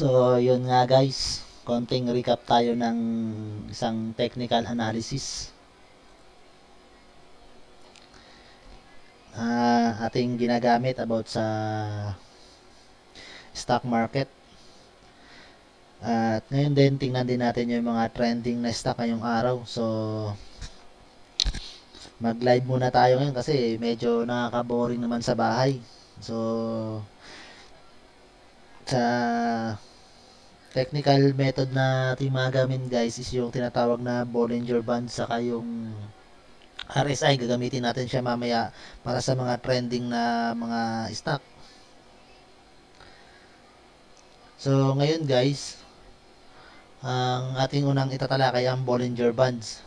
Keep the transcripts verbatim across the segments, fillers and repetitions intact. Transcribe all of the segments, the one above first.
So, yun nga guys, konting recap tayo ng isang technical analysis. Uh, ating ginagamit about sa stock market. At ngayon din, tingnan din natin yung mga trending na stock ngayong araw. So, mag-live muna tayo ngayon kasi medyo nakaka-boring naman sa bahay. So, sa technical method na ating magamin guys is yung tinatawag na Bollinger Band saka yung R S I. Gagamitin natin siya mamaya para sa mga trending na mga stock. So, ngayon guys, ang ating unang itatalakay ang Bollinger Bands.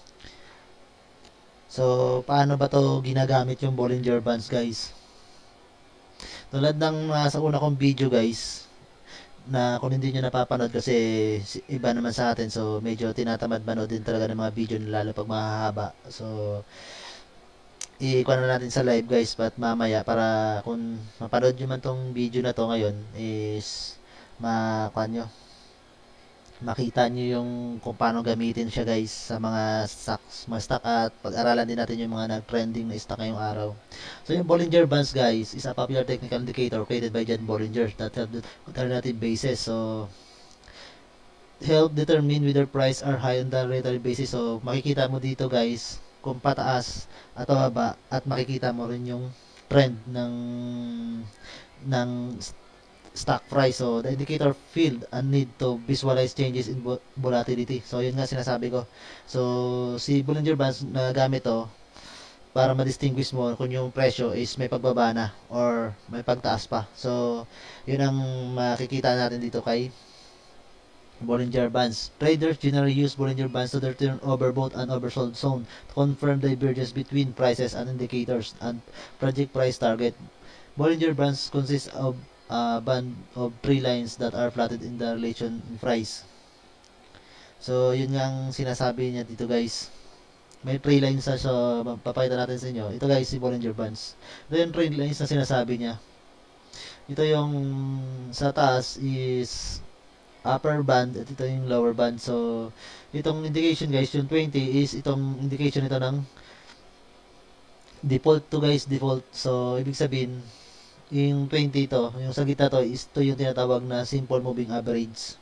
So, paano ba to ginagamit yung Bollinger Bands guys? Tulad ng uh, sa una kong video guys, na kung hindi nyo napapanood kasi iba naman sa atin, so medyo tinatamad manood din talaga ng mga video lalo pag mahahaba. So, i-kuha na natin sa live guys, but mamaya para kung mapanood nyo man tong video na to ngayon is makuha nyo, makita nyo yung kung paano gamitin siya guys sa mga stocks, mga stock, at pag-aralan din natin yung mga nag-trending na stock ngayong araw. So yung Bollinger Bands guys is a popular technical indicator created by John Bollinger that have the alternative basis. So help determine whether price are high on the relative basis. So makikita mo dito guys kung pataas at baba, at makikita mo rin yung trend ng ng stock price. So, the indicator field and need to visualize changes in volatility. So, yun nga sinasabi ko. So, si Bollinger Bands na gamit to para ma-distinguish mo kung yung presyo is may pagbaba na or may pagtaas pa. So, yun ang makikita natin dito kay Bollinger Bands. Traders generally use Bollinger Bands to determine overbought and oversold zone to confirm divergence between prices and indicators and project price target. Bollinger Bands consists of a band of three lines that are plotted in the relation in price. So, yun nga ang sinasabi niya dito guys. May three lines na siya, papakita natin sa inyo. Ito guys, si Bollinger Bands. Ito yung three lines na sinasabi niya. Ito yung sa taas is upper band at ito yung lower band. So, itong indication guys, yung twenty is itong indication ito ng default to guys, default. So, ibig sabihin, yung twenty to, yung sa gitna to, is to yung tinatawag na simple moving average.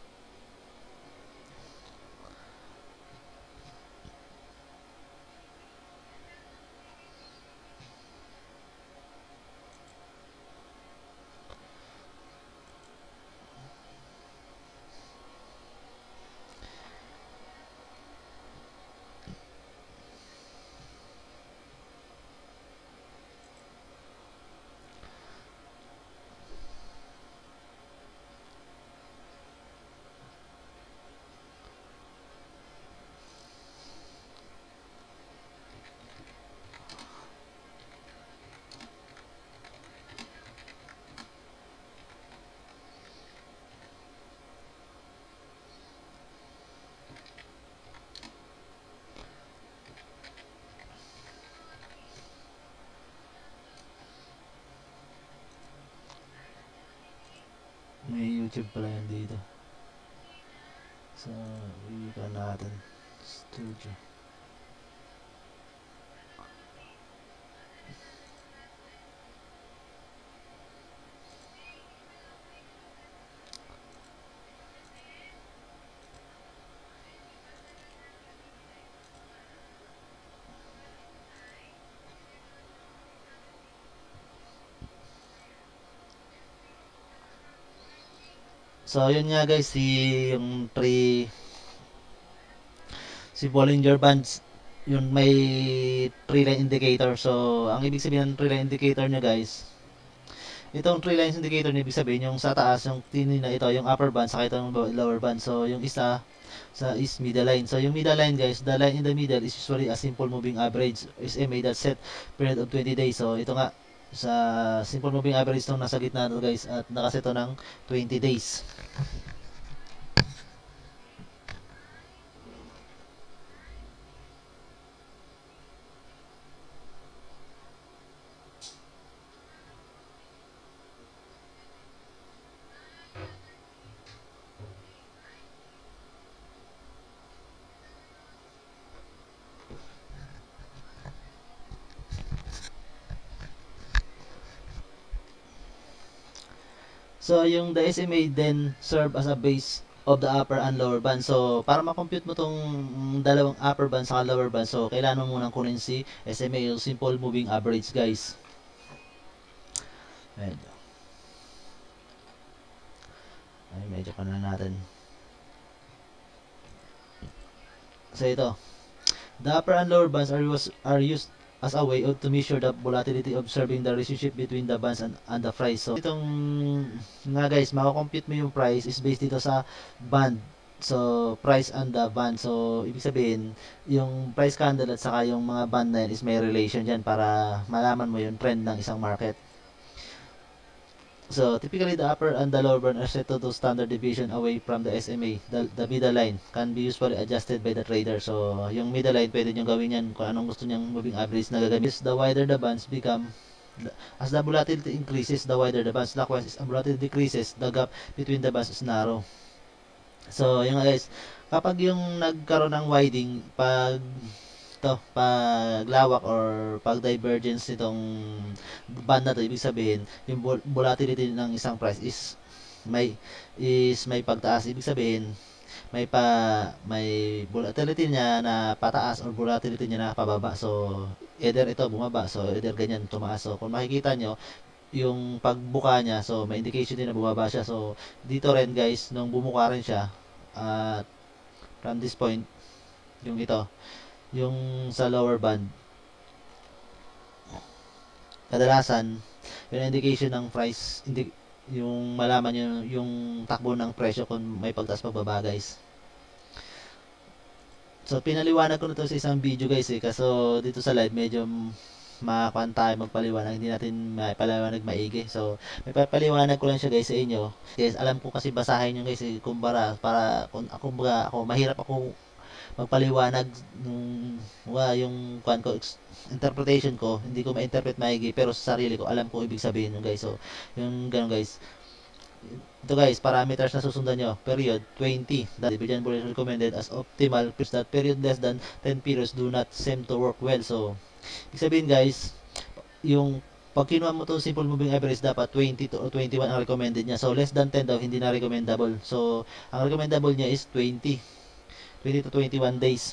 May YouTube pala yan dito. So, iikan natin. Studio. So, yun nga guys, si yung three si Bollinger Bands, yung may three line indicator. So, ang ibig sabihin ng three line indicator niya guys, itong three lines indicator niya ibig sabihin yung sa taas, yung tinin na ito, yung upper band, saka itong lower band. So, yung isa sa is middle line. So, yung middle line guys, the line in the middle is usually a simple moving average, S M A that set period of twenty days. So, ito nga, sa simple moving average itong nasa gitna ito guys, at nakaseto ng twenty days. So, yung the S M A then serve as a base of the upper and lower band. So, para ma-compute mo tong dalawang upper band sa lower band, so, kailangan mo munang kunin si S M A, yung simple moving average, guys. Ayan. Ay, medyo pa na natin. So, ito. The upper and lower bands are, used, are used as a way of to measure the volatility, observing the relationship between the bands and, and the price. So, itong nga guys, makakompute mo yung price is based dito sa band. So, price and the band. So, ibig sabihin, yung price candle at saka yung mga band na yun is may relation dyan para malaman mo yung trend ng isang market. So, typically, the upper and the lower band are set to do standard deviation away from the S M A. The, the middle line can be usually adjusted by the trader. So, yung middle line, pwede nyo gawin yan kung anong gusto nyang moving average na gagamit. The wider the bands become, as the volatility increases, the wider the bands. Likewise, as the volatility decreases, the gap between the bands is narrow. So, yun nga guys, kapag yung nagkaroon ng widening, pag to paglawak or pag divergence nitong band na to, ibig sabihin yung volatility ng isang price is may is may pagtaas, ibig sabihin may pa may volatility niya na pataas or volatility niya na pababa. So either ito bumaba, so either ganyan tumaas. So kung makikita nyo yung pagbuka niya, so may indication din na bumaba siya. So dito rin guys, nung bumuka rin siya at uh, from this point, yung ito yung sa lower band, kadalasan yung indication ng price, indi yung malaman nyo yung takbo ng presyo kung may pagtaas pagbaba guys. So pinaliwanag ko na to sa isang video guys eh, kaso dito sa live medyo makakuan tayo magpaliwanag, hindi natin maipaliwanag maigi. So may papaliwanag ko lang siya guys sa inyo, guys. Alam ko kasi basahin nyo guys eh, kumbara para kung ako, ako mahirap ako magpaliwanag nung wa yung kwan ko, interpretation ko, hindi ko ma-interpret maigi, pero sa sarili ko alam ko ibig sabihin yung guys. So yung ganun guys, ito guys, parameters na susundan nyo. Period twenty, that division is recommended as optimal. That period less than ten periods do not seem to work well. So ibig sabihin guys, yung pag kinuha mo to simple moving average, dapat twenty to or twenty-one ang recommended niya. So less than ten daw hindi na recommendable. So ang recommendable niya is twenty to twenty-one days.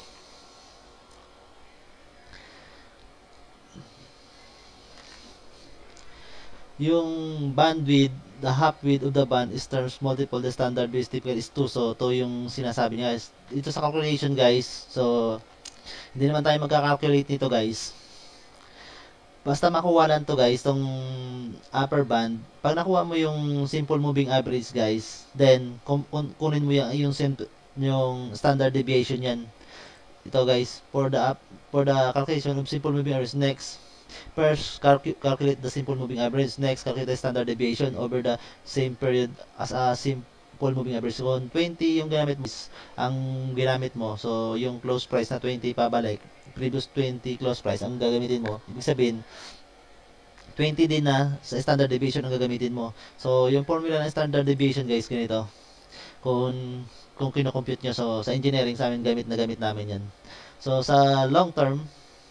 Yung bandwidth, the half width of the band is terms multiple, the standard base typical is two. So to yung sinasabi niya guys dito sa calculation guys. So hindi naman tayo magka-calculate nito guys, basta makuha lang to guys, tong upper band. Pag nakuha mo yung simple moving average guys, then kunin mo yung, yung yung standard deviation yan. Ito guys, for the up for the calculation of simple moving average, next first calcu calculate the simple moving average, next calculate the standard deviation over the same period as a simple moving average. So twenty yung ginamit mo, ang ginamit mo, so yung close price na twenty pabalik, previous twenty close price ang gagamitin mo, ibig sabihin twenty din na sa standard deviation ang gagamitin mo. So yung formula ng standard deviation guys, ganito. Kung kung kino-compute nyo, so sa engineering sa amin gamit na gamit namin yan. So sa long term,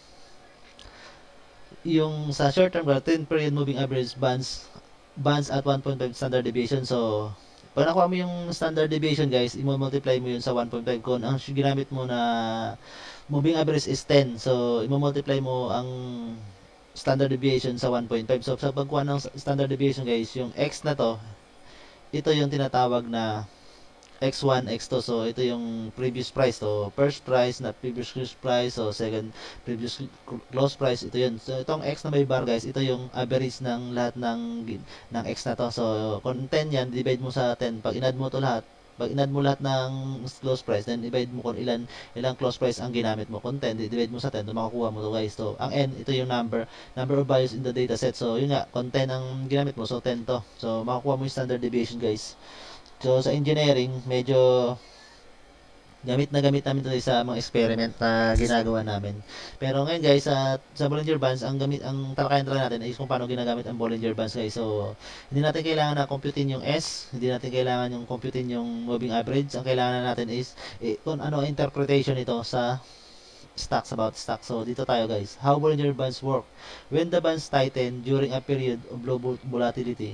yung sa short term, ten period moving average bands bands at one point five standard deviation. So pag nakuha mo yung standard deviation guys, i-multiply mo yun sa one point five. Kung ang ginamit mo na moving average is ten, so i-multiply mo ang standard deviation sa one point five. So sa pagkuha ng standard deviation guys, yung x na to, ito yung tinatawag na X one, X two. So ito yung previous price, so first price na previous close price, so second previous close price, ito yun. So itong X na may bar guys, ito yung average ng lahat ng ng X na to. So kung ten yan, divide mo sa ten. Pag inad mo to lahat, pag inad mo lahat ng close price, then divide mo kung ilan ilang close price ang ginamit mo. Kung ten, divide mo sa ten, doon makakuha mo to guys. So ang n, ito yung number number of values in the data set. So yun nga, kung ten ang ginamit mo, so ten to. So makakuha mo yung standard deviation guys. So sa engineering, medyo gamit na gamit namin ito sa mga experiment na ginagawa namin. Pero ngayon guys, sa, sa Bollinger Bands, ang gamit ang talakayan talaga natin ay kung paano ginagamit ang Bollinger Bands guys. So hindi natin kailangan na computein yung S, hindi natin kailangan yung computein yung moving average. Ang kailangan natin is eh, kung ano interpretation nito sa stocks, about stocks. So dito tayo guys, how Bollinger Bands work. When the bands tighten during a period of low volatility,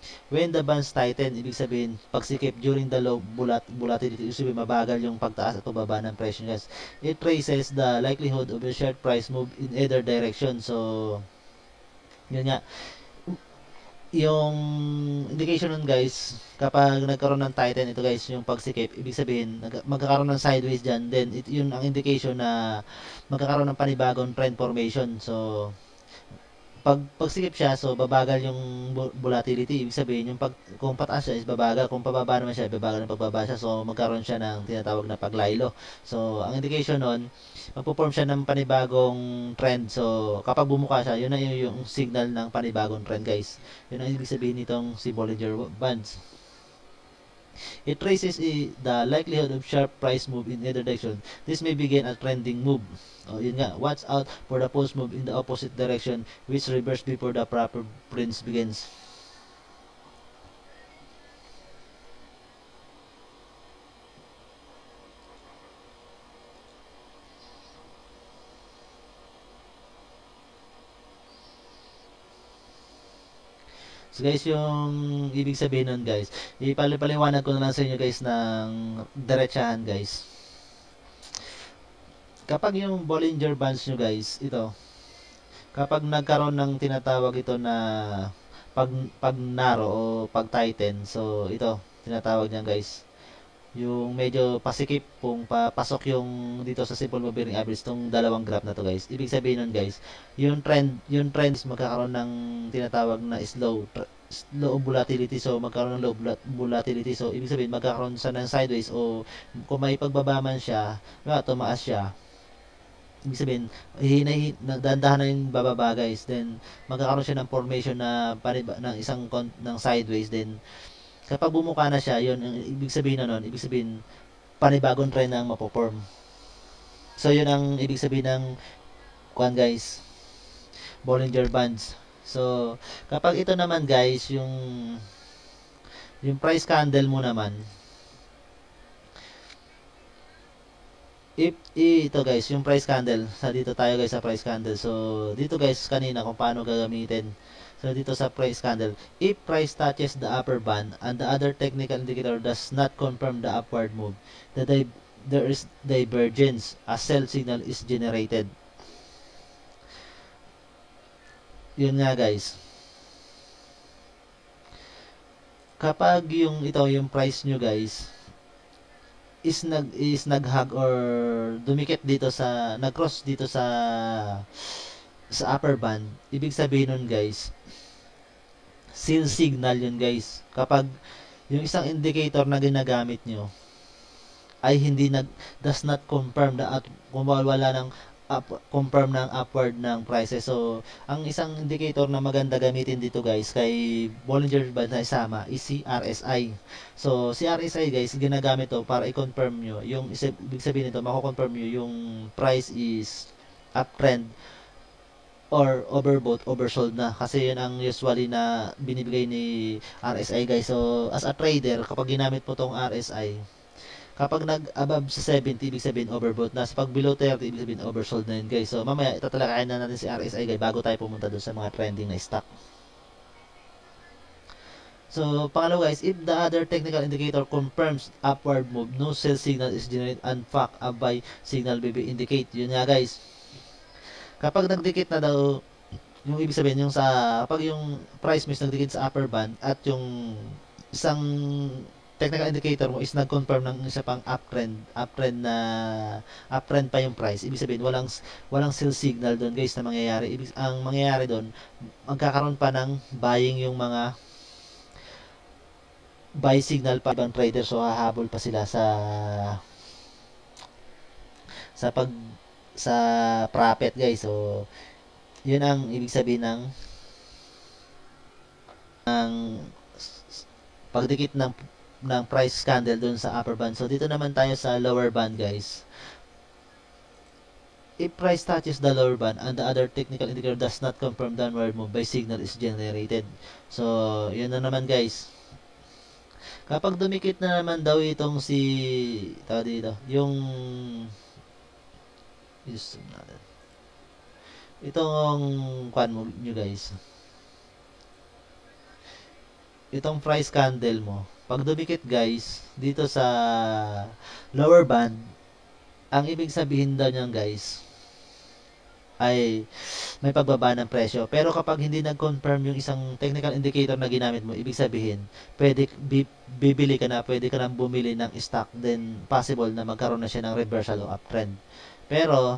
When the bands tighten, ibig sabihin, pagsikip during the low volat volatility, ibig sabihin, mabagal yung pagtaas at pagbaba ng presyo, guys. It traces the likelihood of a short price move in either direction. So, yun nga, yung indication nun, guys, kapag nagkaroon ng tighten, ito guys, yung pagsikip, ibig sabihin, magkakaroon ng sideways dyan, then it, yun ang indication na magkakaroon ng panibagong trend formation. So, pag pagsikip siya, so babagal yung volatility. Ibig sabihin, yung pag, kung pataas siya is babagal, kung pababa naman siya, babagal ng pagbaba siya. So magkaroon siya ng tinatawag na paglaylo. So ang indication nun, magpo-form siya ng panibagong trend. So kapag bumuka siya, yun na yung, yung signal ng panibagong trend, guys. Yun ang ibig sabihin nitong si Bollinger Bands. It traces the likelihood of sharp price move in either direction. This may begin a trending move. Oh, yun nga. Watch out for the pulse move in the opposite direction, which reverse before the proper prince begins. So guys, yung ibig sabihin nun, guys, ipalipaliwanag ko na lang sa inyo, guys, ng diretsahan, guys. Kapag yung Bollinger Bands nyo, guys, ito, kapag nagkaroon ng tinatawag ito na pag, pag naro o pag tighten, so ito, tinatawag niyan, guys, yung medyo pasikip kung papasok yung dito sa simple moving average tong dalawang graph na to, guys. Ibig sabihin nun, guys, yung trend, yung trend is magkakaroon ng tinatawag na slow low volatility. So magkaroon ng low volatility. So ibig sabihin magkakaroon sa ng sideways o kung may pagbaba man siya, diba, tumaas siya. Ibig sabihin, hinahin, dandahan na yung bababa, guys. Then magkakaroon siya ng formation na paniba, ng isang ng sideways. Then kapag bumuka na siya, yun, ang ibig sabihin na nun, ibig sabihin, panibagong trend na ang mapoform. So, yun ang ibig sabihin ng, kuan, guys, Bollinger Bands. So, kapag ito naman, guys, yung, yung price candle mo naman, if, ito, guys, yung price candle, sa dito tayo, guys, sa price candle. So, dito, guys, kanina, kung paano gagamitin. So, dito sa price candle, if price touches the upper band and the other technical indicator does not confirm the upward move, the di there is divergence, a sell signal is generated. Yun nga, guys. Kapag yung ito, yung price nyo, guys, is nag is naghag or dumikit dito sa nag-cross dito sa sa upper band, ibig sabihin nun, guys, sell signal yun, guys. Kapag yung isang indicator na ginagamit nyo ay hindi nag does not confirm na at kung wala ng up, confirm ng upward ng prices. So ang isang indicator na maganda gamitin dito, guys, kay Bollinger Band na isama is si R S I. So si R S I, guys, ginagamit to para i-confirm nyo yung ibig sabihin nito, mako-confirm nyo yung price is uptrend or overbought, oversold na. Kasi yun ang usually na binibigay ni R S I, guys. So, as a trader, kapag ginamit mo tong R S I, kapag nag-above sa seventy, ibig sabihin overbought na. Sa pag below thirty, ibig sabihin oversold na yun, guys. So, mamaya, itatalakayan na natin si R S I, guys, bago tayo pumunta dun sa mga trending na stock. So, pangalawa, guys, if the other technical indicator confirms upward move, no sell signal is generated and fact a buy signal may be indicate. Yun nga, guys. Kapag nagdikit na daw, yung ibig sabihin, yung sa, kapag yung price mo is nagdikit sa upper band at yung isang technical indicator mo is nag-confirm ng isa pang uptrend, uptrend na, uptrend pa yung price, ibig sabihin, walang, walang sell signal doon, guys, na mangyayari. Ibig, ang mangyayari doon, magkakaroon pa ng buying yung mga buy signal pa ibang trader. So, hahabol pa sila sa sa pag sa profit, guys. So yun ang ibig sabihin ng ng pagdikit ng ng price candle dun sa upper band. So dito naman tayo sa lower band, guys. If price touches the lower band and the other technical indicator does not confirm downward move, buy signal is generated. So yun na naman, guys. Kapag dumikit na naman daw itong si tao dito, yung is natin. Itong kwan mo nyo, guys. itong price candle mo, pag dumikit guys, dito sa lower band, ang ibig sabihin daw niyan guys, ay may pagbaba ng presyo. Pero kapag hindi nag-confirm yung isang technical indicator na ginamit mo, ibig sabihin, pwede bi, bibili ka na, pwede ka na bumili ng stock, then possible na magkaroon na siya ng reversal o uptrend. Pero,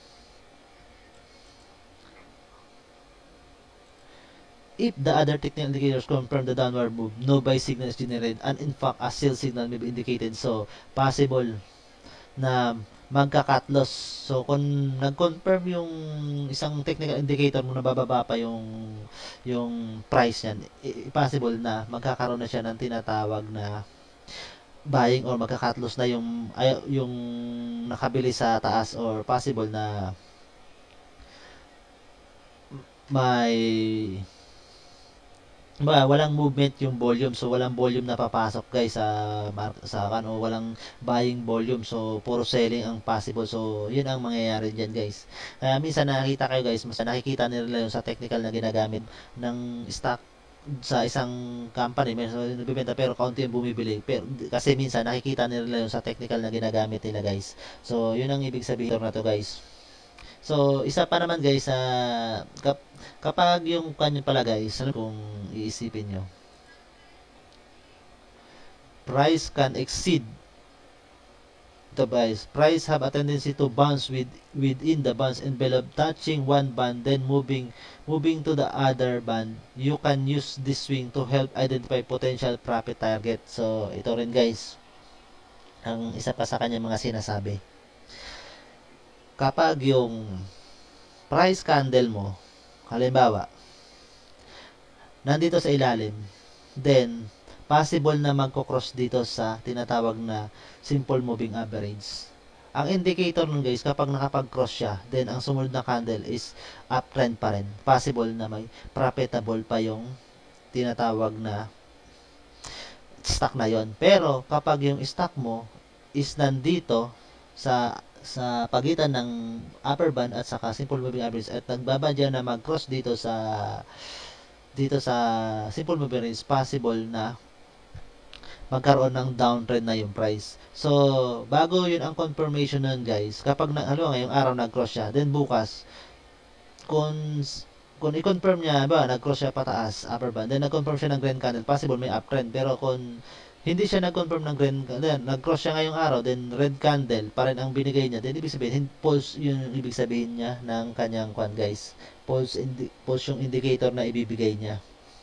if the other technical indicators confirm the downward move, no buy signal is generated, and in fact, a sell signal may be indicated. So, possible na magka-cut loss. So, kung nag-confirm yung isang technical indicator mo na bababa pa yung yung price niyan, possible na magkakaroon na siya ng tinatawag na buying or magka-cut loss na yung ay, yung nakabili sa taas, or possible na may ba, walang movement yung volume, so walang volume na papasok guys sa sa ano, walang buying volume, so puro selling ang possible. So yun ang mangyayari diyan guys. Kaya minsan nakikita kayo guys, mas nakikita nila yung sa technical na ginagamit ng stock sa isang company, may nagbebenta pero kaunti yung bumibili, pero kasi minsan nakikita nila yung sa technical na ginagamit nila guys. So yun ang ibig sabihin na to guys. So, isa pa naman guys, sa uh, kap, kapag yung kanya pala guys, ano kung iisipin nyo, price can exceed the price. Price have a tendency to bounce with within the bands envelope, touching one band, then moving moving to the other band. You can use this swing to help identify potential profit target. So, ito rin guys, ang isa pa sa kanya mga sinasabi. Kapag yung price candle mo, halimbawa, nandito sa ilalim, then, possible na magko-cross dito sa tinatawag na simple moving average. Ang indicator nun guys, kapag nakapag-cross siya, then ang sumunod na candle is uptrend pa rin. Possible na may profitable pa yung tinatawag na stock na yon. Pero, kapag yung stock mo is nandito sa sa pagitan ng upper band at saka simple moving average at nagbabadya na mag-cross dito sa dito sa simple moving average, possible na magkaroon ng downtrend na yung price. So, bago yun ang confirmation nun guys, kapag na, ano, ngayong araw nag-cross siya, then bukas, kung kung i-confirm niya, ba, nag-cross siya pataas, upper band, then nag-confirm siya ng green candle, possible may uptrend. Pero kung hindi siya nag-confirm ng green candle, nag-cross siya ngayong araw, then red candle pa rin ang binigay niya, then ibig sabihin, false yun yung ibig sabihin niya ng kanyang kwan guys. False, indi false yung indicator na ibibigay niya.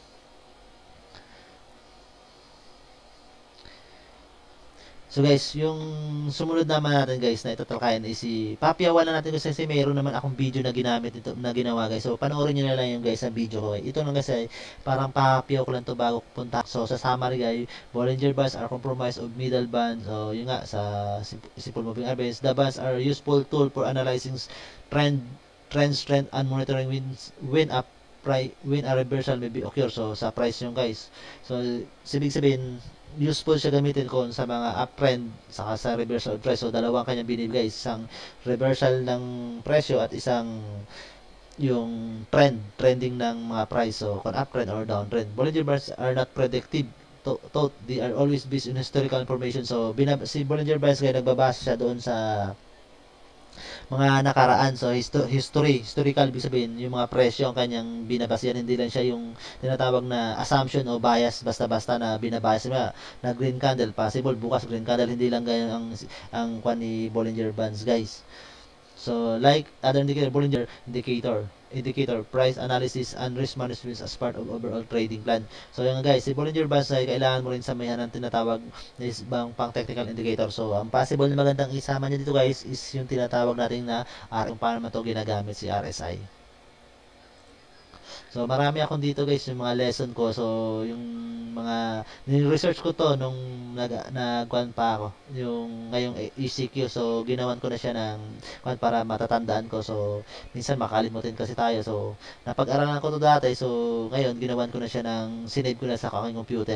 So guys, yung sumunod naman natin guys na itatalakayan is si papiawan na natin kasi mayroon naman akong video na ginamit ito, na ginawa guys. So panoorin niyo na lang yung guys ang video ko. Ito lang kasi parang papiaw ko lang to bago punta. So sa summary guys, Bollinger Bands are comprised of middle band. So yun nga sa simple moving average, the bands are useful tool for analyzing trend, trend, trend and monitoring when when up price, when a reversal may be occur. So sa price yung guys. So ibig sabihin useful siya gamitin kung sa mga uptrend saka sa reversal price. So dalawang kanyang binibigay, isang reversal ng presyo at isang yung trend, trending ng mga price. So kung uptrend or downtrend. Bollinger Bands are not predictive. Thought they are always based on historical information. So binab si Bollinger Bands kaya nagbabase siya doon sa mga nakaraan. So histo history, historical, ibig sabihin yung mga presyo ang kanyang binabasihan, hindi lang siya yung tinatawag na assumption o bias basta-basta na binabase niya na green candle, possible bukas green candle, hindi lang ganyan ang ang kwan ni Bollinger Bands guys. So like other indicator, Bollinger indicator indicator, price analysis and risk management as part of overall trading plan. So yung guys, si Bollinger Bands ay kailangan mo rin samahan ng tinatawag na bang pang technical indicator. So ang possible na magandang isama niya dito guys is yung tinatawag natin na R, kung paano man ito ginagamit si R S I. So marami akong dito guys yung mga lesson ko. So yung mga ni-research ko to nung nag nagkuan pa ako yung ngayong E C Q. So ginawan ko na siya ng kuan para matatandaan ko. So minsan makalimutin kasi tayo. So napag-aralan ko to dati. So ngayon ginawan ko na siya ng sinave ko na sa aking computer.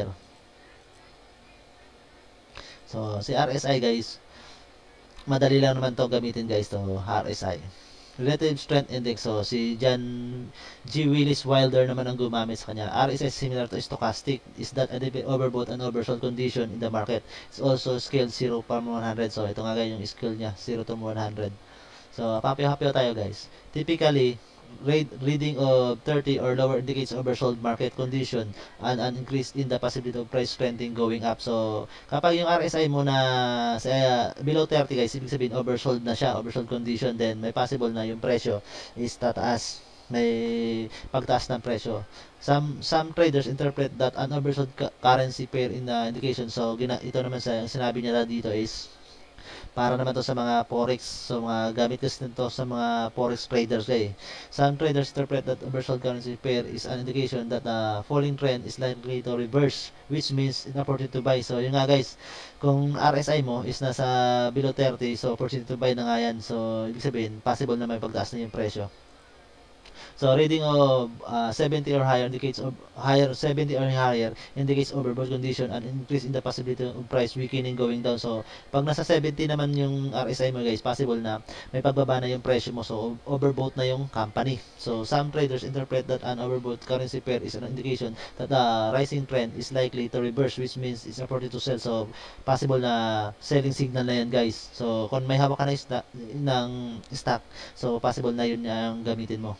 So si R S I guys, madali lang naman to gamitin guys, to R S I. Relative Strength Index. So, si John G. Willis Wilder naman ang gumamit sa kanya. R S I similar to stochastic is that identify overbought and oversold condition in the market. It's also scale zero from one hundred. So, ito nga guys yung scale niya, zero to one hundred. So, papyo-hapyo tayo guys. Typically, rate, reading of thirty or lower indicates oversold market condition and an increase in the possibility of price trending going up. So, kapag yung R S I mo na sa below thirty guys, ibig sabihin oversold na siya, oversold condition, then may possible na yung presyo is tataas. May pagtaas ng presyo. Some some traders interpret that an oversold currency pair in the indication. So, gina, ito naman sa sinabi niya dito is para naman to sa mga forex, so mga gamit kasi nito sa mga forex traders eh. Some traders interpret that oversold currency pair is an indication that the falling trend is likely to reverse, which means an opportunity to buy. So yun nga guys, kung R S I mo is nasa below thirty, so opportunity to buy na nga yan. So ibig sabihin, possible na may pagtaas na yung presyo. So reading of uh, seventy or higher indicates of higher seventy or higher indicates overbought condition and increase in the possibility of price weakening going down. So pag nasa seventy naman yung R S I mo guys, possible na may pagbaba na yung presyo mo. So overbought na yung company. So some traders interpret that an overbought currency pair is an indication that the rising trend is likely to reverse, which means it's opportunity to sell. So possible na selling signal na yan guys. So kung may hawak ka na stock, ng stock, so possible na yun yung gamitin mo.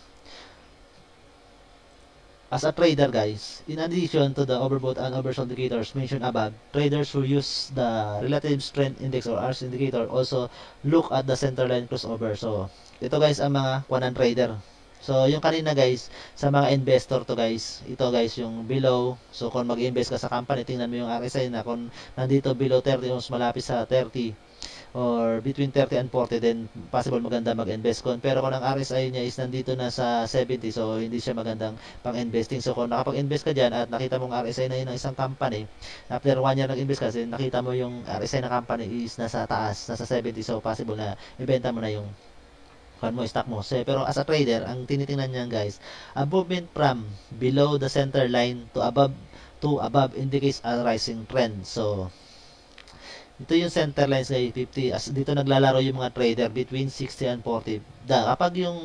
As a trader guys, in addition to the overbought and oversold indicators mentioned above, traders who use the relative strength index or R S I indicator also look at the centerline crossover. So, ito guys ang mga kuwanan trader. So, yung kanina guys, sa mga investor to guys, ito guys yung below. So, kung mag-invest ka sa company, tingnan mo yung R S I na kung nandito below thirty, mas malapit sa thirty, or between thirty and forty, then possible maganda mag-invest kon. Pero kung ang R S I niya is nandito na sa seventy, so hindi siya magandang pang-investing. So kung nakapag-invest ka dyan at nakita mong R S I na yun ng isang company, after one year nag-invest ka, kasi nakita mo yung R S I na company is nasa taas, nasa seventy, so possible na ibenta mo na yung kan mo, stock mo. So, pero as a trader, ang tinitingnan niyan guys, a movement from below the center line to above to above indicates a rising trend. So, ito yung center lines kay fifty. As dito naglalaro yung mga trader between sixty and forty. Da, kapag yung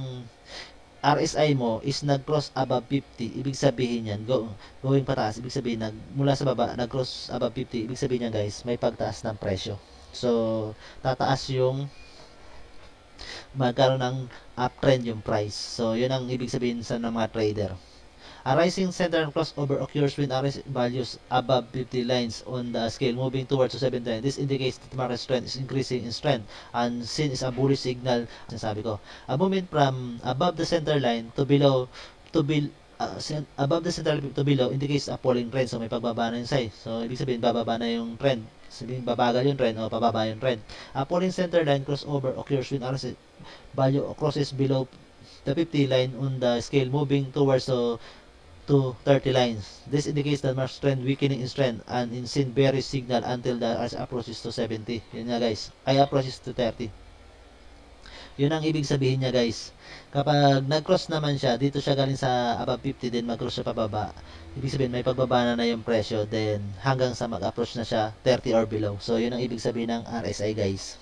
R S I mo is nag-cross above fifty, ibig sabihin yan, go, going pataas, ibig sabihin, nag, mula sa baba, nag-cross above fifty, ibig sabihin yan guys, may pagtaas ng presyo. So, tataas yung magkaroon ng uptrend yung price. So, yun ang ibig sabihin sa ng mga trader. A rising center and crossover occurs when R S I values above fifty lines on the scale moving towards to seventy. This indicates that the market strength is increasing in strength and seen is a bullish signal. Sinasabi ko, a movement from above the center line to below to be uh, above the center line to below indicates a falling trend. So may pagbaba na yung size. So ibig sabihin bababa na yung trend. Sabihin babagal yung trend o pababa yung trend. A falling center line crossover occurs when R S I value crosses below the fifty line on the scale moving towards the to thirty lines. This indicates that market trend weakening in strength and in seen bearish signal until the R S I approaches to seventy. Yun nga guys, ay approaches to thirty. Yun ang ibig sabihin niya guys. Kapag nag-cross naman siya, dito siya galing sa above fifty, then mag-cross siya pababa. Ibig sabihin may pagbaba na na yung presyo, then hanggang sa mag-approach na siya thirty or below. So yun ang ibig sabihin ng R S I guys.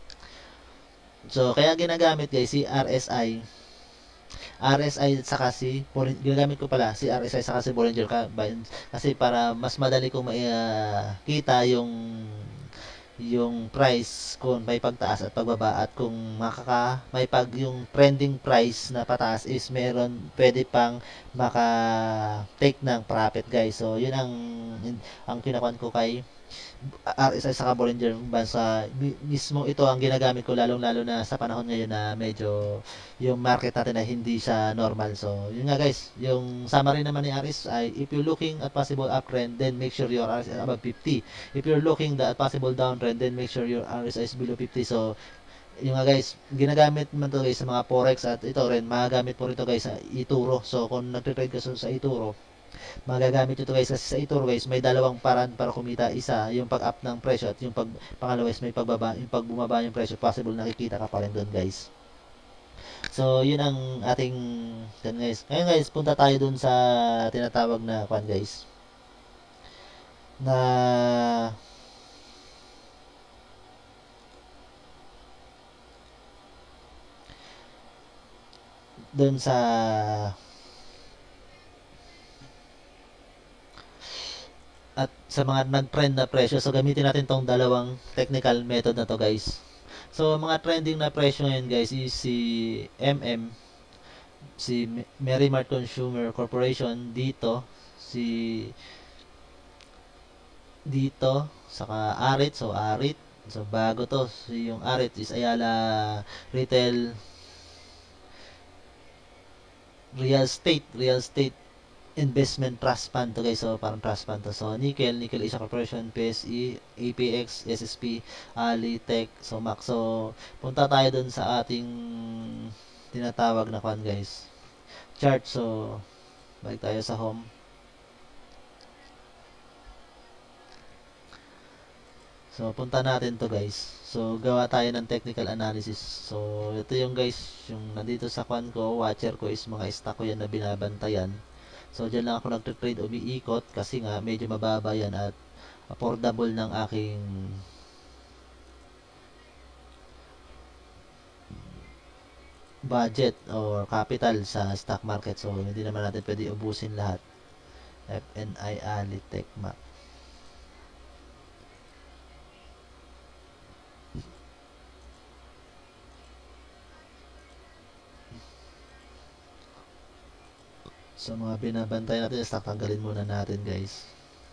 So kaya ginagamit guys si R S I R S I saka si ginagamit ko pala si R S I saka si Bollinger kasi para mas madali kong makita yung yung price kung may pagtaas at pagbaba, at kung makaka may pag yung trending price na pataas is meron pwede pang maka take ng profit guys. So yun ang ang kinakuan ko kay R S I saka Bollinger Bands. Mismo ito ang ginagamit ko lalong-lalo na sa panahon ngayon na medyo yung market natin na hindi siya normal. So, yun nga guys, yung summary naman ni R S I, if you're looking at possible uptrend, then make sure your R S I is above fifty. If you're looking at possible downtrend, then make sure your R S I is below fifty. So, yung nga guys, ginagamit man to guys sa mga forex, at ito rin, magagamit po rito guys sa eToro. So, kung nagtitrade ka sa eToro, magagamit ito guys, kasi sa eToro guys may dalawang paraan para kumita. Isa yung pag-up ng presyo, at yung pag pangalawa is may pagbaba, yung pag bumaba yung presyo, possible nakikita ka pa rin doon guys. So yun ang ating yan guys. Ngayon guys, punta tayo doon sa tinatawag na kwan guys, na doon sa at sa mga nag-trend na presyo. So gamitin natin tong dalawang technical method na to guys. So mga trending na presyo ngayon guys is si M M, si Merrimart Consumer Corporation dito, si dito, saka Arit, so Arit, so bago to, so yung Arit is Ayala Retail Real Estate, Real Estate Investment Trust Fund to guys, so parang trust fund to. So Nickel, Nickel Asia Corporation, P S E, A P X, S S P, Ali, Tech, so Max. So punta tayo dun sa ating tinatawag na kwan guys, chart. So balik tayo sa home. So, punta natin to guys. So, gawa tayo ng technical analysis. So, ito yung guys, yung nandito sa kwan ko, watcher ko is mga stock ko yan na binabantayan. So, dyan lang ako nagtitrade, umiikot kasi nga medyo mababa yan at affordable ng aking budget or capital sa stock market. So, hindi naman natin pwede ubusin lahat. F N I, Alitech, Mac. So mga binabantay natin, stock tanggalin muna natin guys.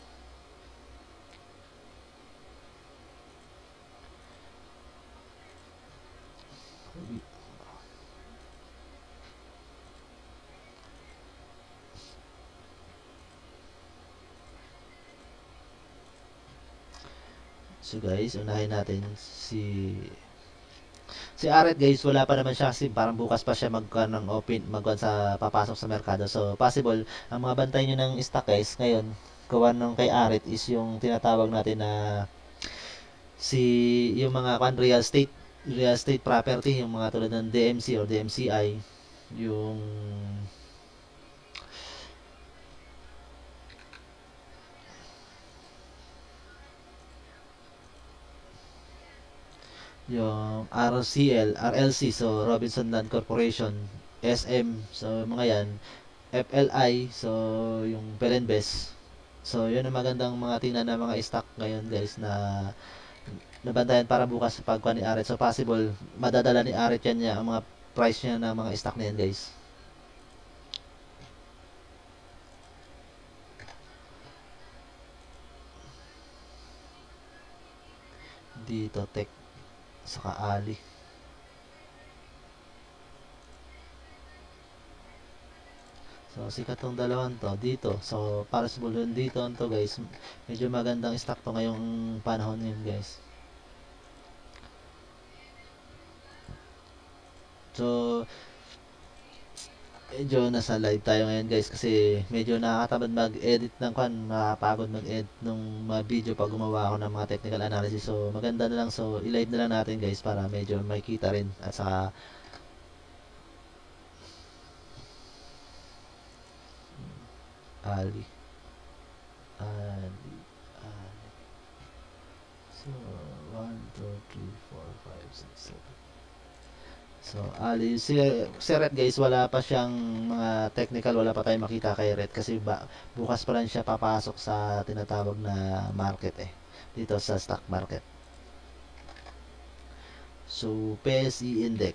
So guys, unahin natin si si Aret guys, wala pa naman siya kasi parang bukas pa siya magkuhan ng open, magkuhan sa papasok sa merkado. So possible, ang mga bantay nyo ng stock guys, ngayon, gawa ng kay Aret is yung tinatawag natin na si yung mga kwan real estate, real estate property, yung mga tulad ng D M C or D M C I, yung yung R C L, R L C, so Robinson Land Corporation, S M, so mga yan, F L I, so yung Belenbes. So yun ang magandang mga tingnan na mga stock ngayon guys na nabantayan para bukas sa pagkuha ni Aret. So possible, madadala ni Aret yan niya ang mga price niya ng mga stock na yan guys. Dito, Tech, saka Ali. So, sikat tong dalawang to dito. So, para sa bulon dito to guys, medyo magandang stock to ngayong panahon ngayon guys. So, medyo nasa live tayo ngayon guys kasi medyo nakakatamad mag-edit ng kwan, nakapagod mag-edit ng mga video pag gumawa ako ng mga technical analysis. So, maganda na lang. So, i-live na lang natin guys para medyo makita rin at saka Ali. Ali. Ali. So, one, two, three, four, five, six, seven. So, Ali, si, si Red guys, wala pa siyang mga technical, wala pa tayong makita kay Red kasi ba, bukas pa lang siya papasok sa tinatawag na market eh, dito sa stock market. So, P S E index.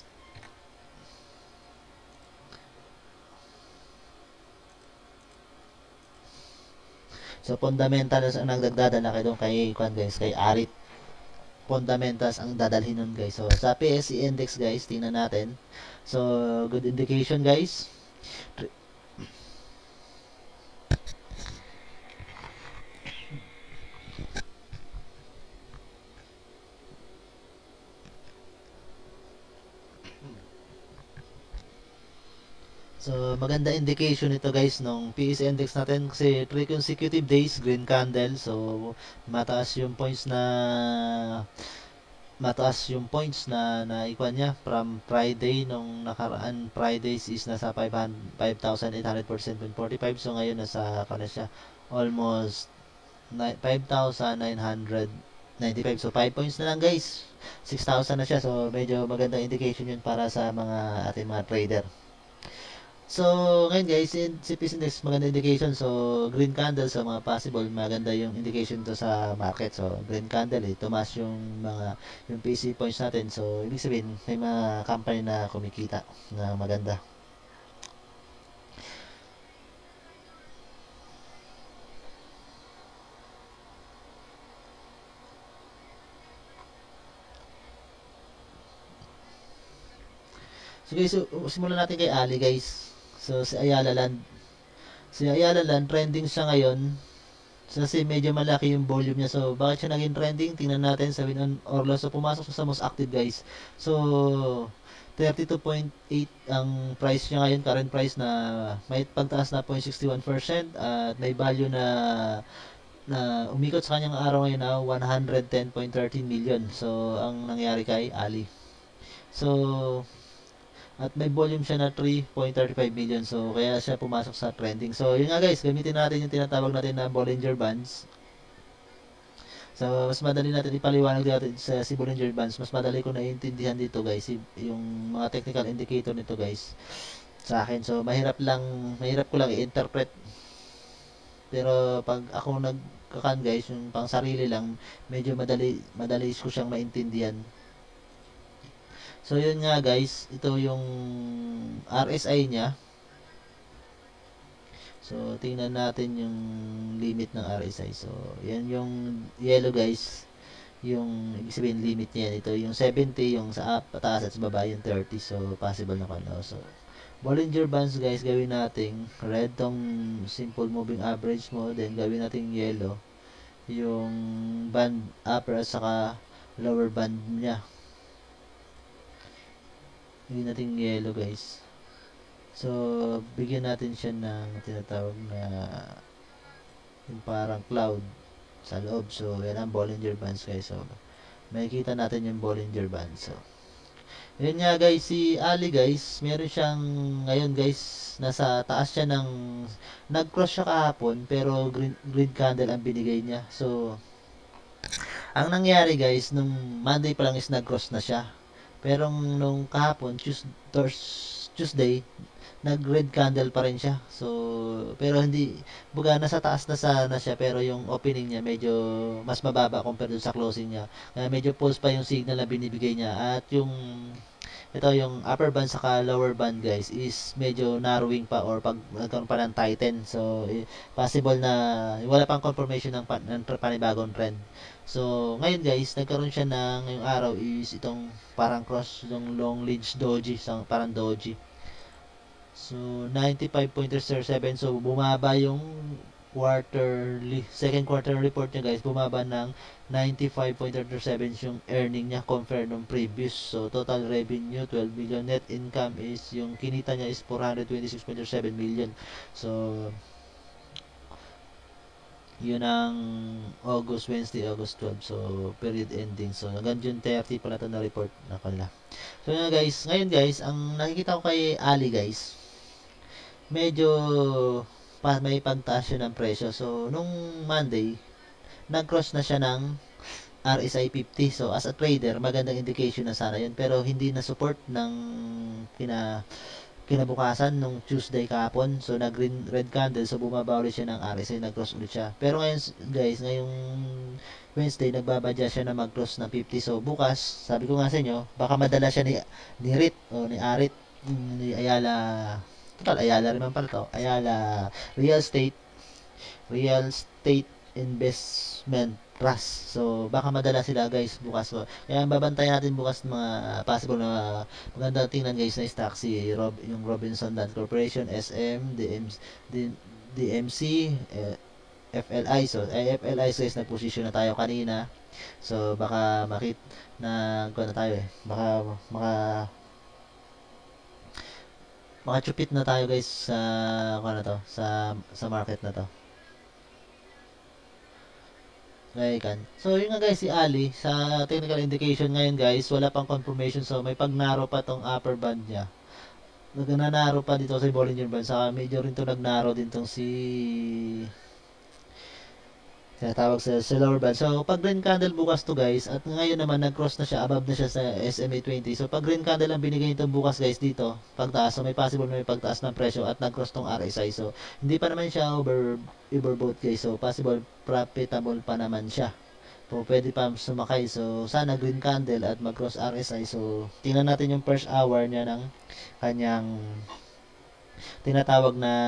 So, fundamentals ang nagdadala kayo doon kay, kwan guys, kay Arit. Fundamentals ang dadalhin nun guys. So, sa P S E index guys, tingnan natin. So, good indication guys. So, maganda indication ito guys nung P S index natin kasi three consecutive days green candle. So, mataas yung points na mataas yung points na naikuha niya from Friday nung nakaraan Fridays is nasa five thousand eight hundred forty-five. So, ngayon nasa kanya siya almost five thousand nine hundred ninety-five. So, five points na lang guys. six thousand na siya. So, medyo magandang indication yun para sa mga ating mga trader. So, ngayon guys, in C P C index maganda indication. So, green candle sa mga possible, maganda yung indication to sa market. So, green candle, eh, tumaas yung mga yung P C points natin. So, ibig sabihin, may mga company na kumikita na maganda. So guys, so, simulan natin kay Ali guys. So, si Ayala Land. Si Ayala Land, trending siya ngayon. So, kasi medyo malaki yung volume niya. So, bakit siya naging trending? Tingnan natin sa Win on Orlo. So, pumasok siya sa most active guys. So, thirty-two point eight ang price niya ngayon. Current price na may pagtaas na zero point six one percent at may value na na umikot sa kanyang araw ngayon na one hundred ten point one three million. So, ang nangyari kay Ali. So, at may volume siya na three point three five million. So, kaya siya pumasok sa trending. So, yun nga guys, gamitin natin yung tinatawag natin na Bollinger Bands. So, mas madali natin ipaliwanag natin sa si Bollinger Bands. Mas madali ko naiintindihan dito guys, yung mga technical indicator nito guys sa akin. So, mahirap lang, mahirap ko lang i-interpret. Pero, pag ako nagkakan guys, yung pang sarili lang, medyo madali, madali ko siyang maintindihan. So, yun nga guys, ito yung R S I niya. So, tingnan natin yung limit ng R S I. So, yan yung yellow guys. Yung, ibig sabihin, limit niya yan. Ito yung seventy, yung sa up, pataas at sa baba, yung thirty. So, possible na kano. So, Bollinger Bands guys, gawin natin red tong simple moving average mo. Then, gawin natin yellow. Yung band upper at saka lower band niya. Gawin natin yellow guys. So, bigyan natin siya ng tinatawag na yung parang cloud sa loob. So, yan ang Bollinger Bands guys. So, makikita natin yung Bollinger Bands. So, yun nga guys, si Ali guys, meron siyang, ngayon guys, nasa taas siya ng, nag-cross siya kahapon, pero green, green candle ang binigay niya. So, ang nangyari guys, nung Monday pa lang is nag-cross na siya. Pero nung kahapon, Tuesday, Tuesday nag-red candle pa rin siya. So, pero hindi, buga nasa taas na sana siya, pero yung opening niya medyo mas mababa compared sa closing niya. Kaya medyo pulse pa yung signal na binibigay niya. At yung, ito yung upper band saka lower band guys is medyo narrowing pa or pag nagkaroon pa ng tighten. So, eh, possible na wala pang confirmation ng, ng panibagong trend. So, ngayon guys, nagkaroon siya ng, ngayong araw is itong parang cross, yung long range doji, parang doji. So, ninety-five point three seven. So, bumaba yung quarterly, second quarter report niya guys, bumaba ng ninety-five point three seven yung earning niya compared nung previous. So, total revenue, twelve million. Net income is, yung kinita niya is four hundred twenty-six point seven million. So, yun ang August, Wednesday, August twelve. So, period ending. So, hanggang June thirty pala ito na report na kanila. So, yun guys. Ngayon guys, ang nakikita ko kay Ali guys, medyo pa, may pagtaas siya ng presyo. So, nung Monday, nag-cross na siya ng R S I fifty. So, as a trader, magandang indication na sana yun. Pero, hindi na support ng kina, kinabukasan nung Tuesday kahapon. So, nag-green red candle. So, bumaba ulit siya ng R S I. Nag-cross ulit siya. Pero ngayon, guys, ngayong Wednesday, nagbabadya siya na mag-cross ng fifty. So, bukas, sabi ko nga sa inyo, baka madala siya ni, ni Rit o ni Arit, ni Ayala. Total, Ayala rin man pala to. Ayala Real Estate Real Estate Investment Trust. So, baka madala sila guys bukas. So, kaya babantayan natin bukas mga possible na maganda tingnan guys na stock si Rob, yung Robinson Land Corporation, S M, D M, D M C, eh, F L I. So, eh, F L I guys, nag-position na tayo kanina. So, baka makit na kuha na tayo eh. Baka maka makachupit na tayo guys sa ano na to, sa sa market na to. Okay kan. So yun nga guys, si Ali sa technical indication ngayon guys, wala pang confirmation. So may pagnaro pa tong upper band niya. Nagnanaro pa dito sa Bollinger Band. Saka medyo rin to nagnaro din tong si tinatawag sa, sa lower band. So, pag green candle bukas to guys, at ngayon naman nag-cross na siya, above na siya sa S M A twenty. So, pag green candle ang binigay nito bukas guys dito, pagtaas, so may possible may pagtaas ng presyo at nag-cross tong R S I. So, hindi pa naman siya over, overbought guys. So, possible profitable pa naman siya. So, pwede pa sumakay. So, sana green candle at mag-cross R S I. So, tingnan natin yung first hour niya ng kanyang tinatawag na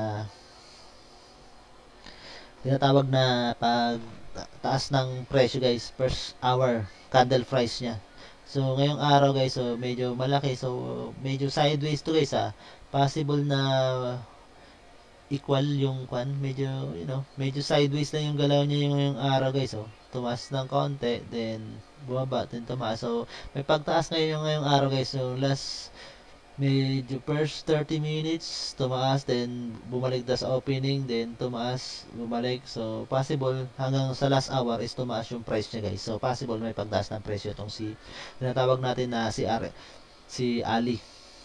tinatawag na pag taas ng presyo guys, first hour candle price niya. So ngayong araw guys, so medyo malaki, so medyo sideways to guys ah. Possible na equal yung kwan, medyo you know, medyo sideways na yung galaw niya yung ngayong araw guys. So tumaas ng konti, then bumaba, then tumaas. So may pagtaas ngayon yung ngayong araw guys. So last medyo first thirty minutes tumaas, then bumalik na sa opening, then tumaas, bumalik. So possible hanggang sa last hour is tumaas yung price niya guys. So possible may pagtaas ng presyo itong si tinatawag natin na si R si Ali.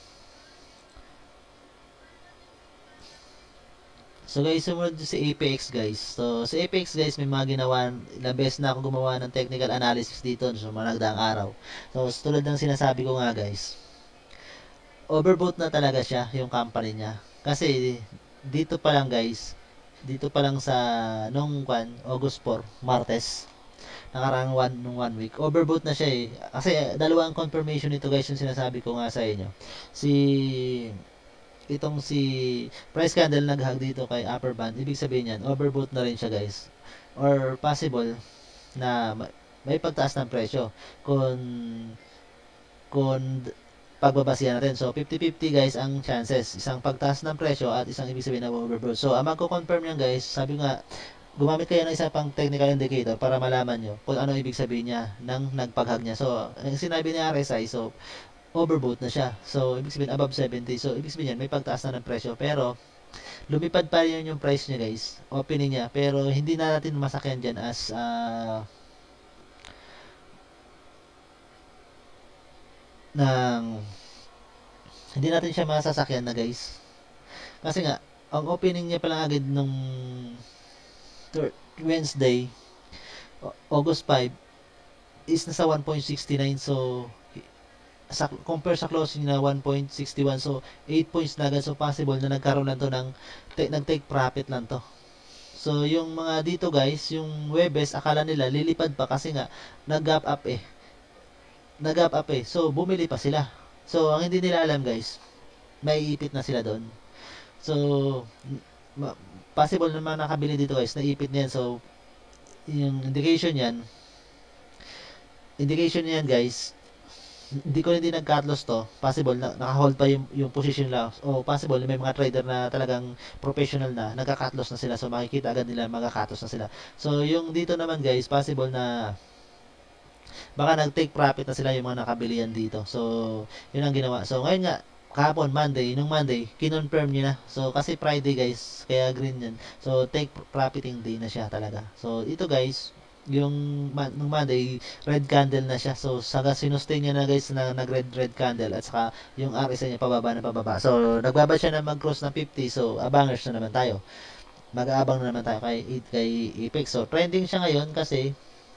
So guys, sumunod si Apex guys. So si Apex guys, may mga ginawa, ilang beses na ako gumawa ng technical analysis dito sa mga nagdaang araw. So tulad ng sinasabi ko nga guys, overbought na talaga siya yung company niya. Kasi dito pa lang guys, dito pa lang sa nung kwan, August four, Martes, nakarang one, nung one week, overbought na siya eh. Kasi dalawang confirmation nito guys yung sinasabi ko nga sa inyo. Si itong si price candle naghag dito kay upper band, ibig sabihin yan, overbought na rin siya guys. Or possible na may pagtaas ng presyo. Kung kung pagbabasihan natin. So, fifty fifty guys ang chances. Isang pagtaas ng presyo at isang ibig sabihin na overbought. So, ang magko-confirm yan guys, sabi nga, gumamit kayo ng isa pang technical indicator para malaman nyo kung ano ibig sabihin niya ng nagpaghag niya. So, ang sinabi ni R S I, so, overbought na siya. So, ibig sabihin above seventy. So, ibig sabihin yan, may pagtaas na ng presyo. Pero, lumipad pa rin yung price niya guys. Opening niya. Pero, hindi na natin masakyan dyan as uh, ng hindi natin siya masasakyan na guys. Kasi nga, ang opening niya pala agad nung Wednesday, August five, is nasa one point six nine. So, sa, compare sa closing na one point six one, so eight points na agad. So possible na nagkaroon lang to ng te, nag-take profit lang to. So yung mga dito guys, yung Webes akala nila lilipad pa kasi nga nag-gap up eh. Nag-gap up eh. So bumili pa sila. So ang hindi nila alam guys, may ipit na sila doon. So possible naman nakabili dito guys, na ipit niyan. So yung indication yan, indication niyan guys, hindi ko hindi nag-cut loss to, possible na naka-hold pa yung, yung position loss, o possible may mga trader na talagang professional na nagka-cut loss na sila, so makikita agad nila magka-cut loss na sila. So yung dito naman guys, possible na baka nag-take profit na sila yung mga nakabilian dito. So yun ang ginawa. So ngayon nga kahapon Monday, nung Monday kinonfirm niya na. So kasi Friday guys, kaya green yan. So take profiting day na siya talaga. So ito guys, yung nung Monday, red candle na siya. So, saka sinustain niya na guys na nag-red red candle at saka yung R S I niya pababa na pababa. So, nagbaba siya na mag-cross ng fifty. So, abangers na naman tayo. Mag-aabang na naman tayo kay, kay Apex. So, trending siya ngayon kasi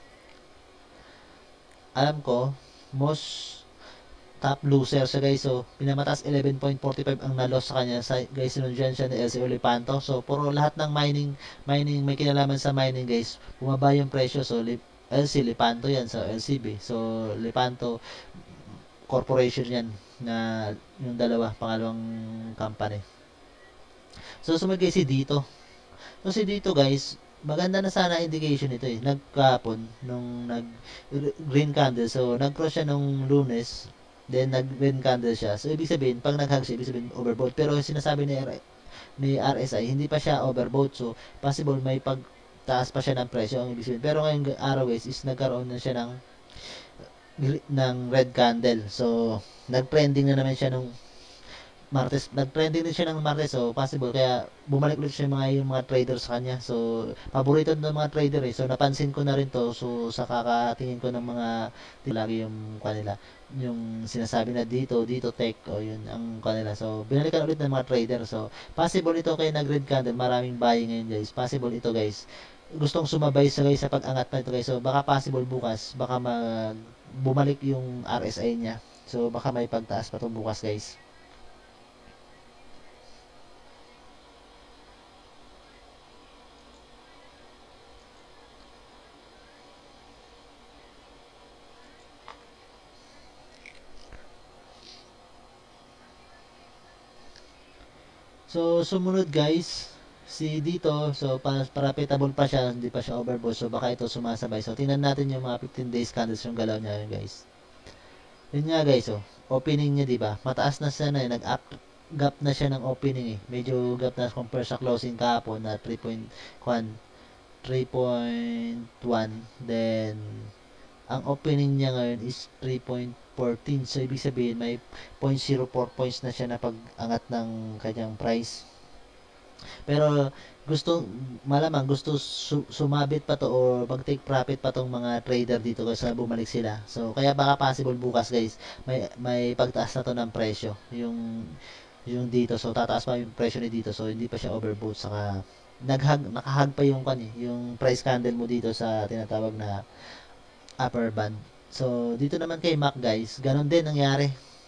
alam ko, most top loser siya guys. So, pinamataas eleven point four five ang na-loss sa kanya. Sa, guys, sinundiyan siya ni L C Olipanto. So, puro lahat ng mining, mining, may kinalaman sa mining guys. Bumaba yung presyo. So, L C Lipanto yan. So, L C B. So, Lipanto Corporation yan na yung dalawa, pangalawang company. So, sumunod guys si dito. So, si dito guys, maganda na sana indication ito eh. Nagkapon, nung nag green candle. So, nag-cross siya nung Lunes. Then nag-green candle siya. So ibig sabihin, pag nag-hug siya, ibig sabihin overbought. Pero sinasabi ni, R- ni R S I, hindi pa siya overbought. So possible may pagtaas pa siya ng presyo ang ibig sabihin. Pero ngayong araw guys, is nagkaroon na siya ng ng red candle. So nag-trending na naman siya nung Martes, nag-trending din siya ng Martes, so possible kaya bumalik ulit siya mga yung mga traders sa kanya. So paborito ng mga trader eh. So napansin ko na rin to. So sa kakatingin ko ng mga lagi yung kanila, yung sinasabi na dito, dito tech o yun ang kanila. So binalikan ulit ng mga trader. So possible ito kaya nag red candle, maraming buying ngayon guys. Possible ito guys. gustong sumabay sa guys sa pag-angat na ito guys. So baka possible bukas, baka mag bumalik yung R S I niya. So baka may pagtaas pa to bukas guys. So sumunod guys, si dito, so pa profitable pa siya, hindi pa siya overbought. So baka ito sumasabay. So tingnan natin yung mga fifteen days candles yung galaw niya yun guys. Yun nga guys, oh. Opening niya, 'di ba? Mataas na siya na, eh. Nag-up gap na siya ng opening eh. Medyo gap na compare sa closing kahapon na three point one. three point one. Then ang opening niya ngayon is three point one four. So ibig sabihin may zero point zero four points na siya na pag-angat ng kanyang price. Pero gusto malamang gusto su- sumabit pa to or mag-take profit pa tong mga trader dito kasi bumalik sila. So kaya baka possible bukas guys may may pagtaas na to ng presyo. Yung yung dito so tataas pa yung presyo ni dito so hindi pa siya overbought saka naghag nakahag pa yung kan eh, yung price candle mo dito sa tinatawag na upper band. So dito naman kay Mac guys, ganun din nangyari.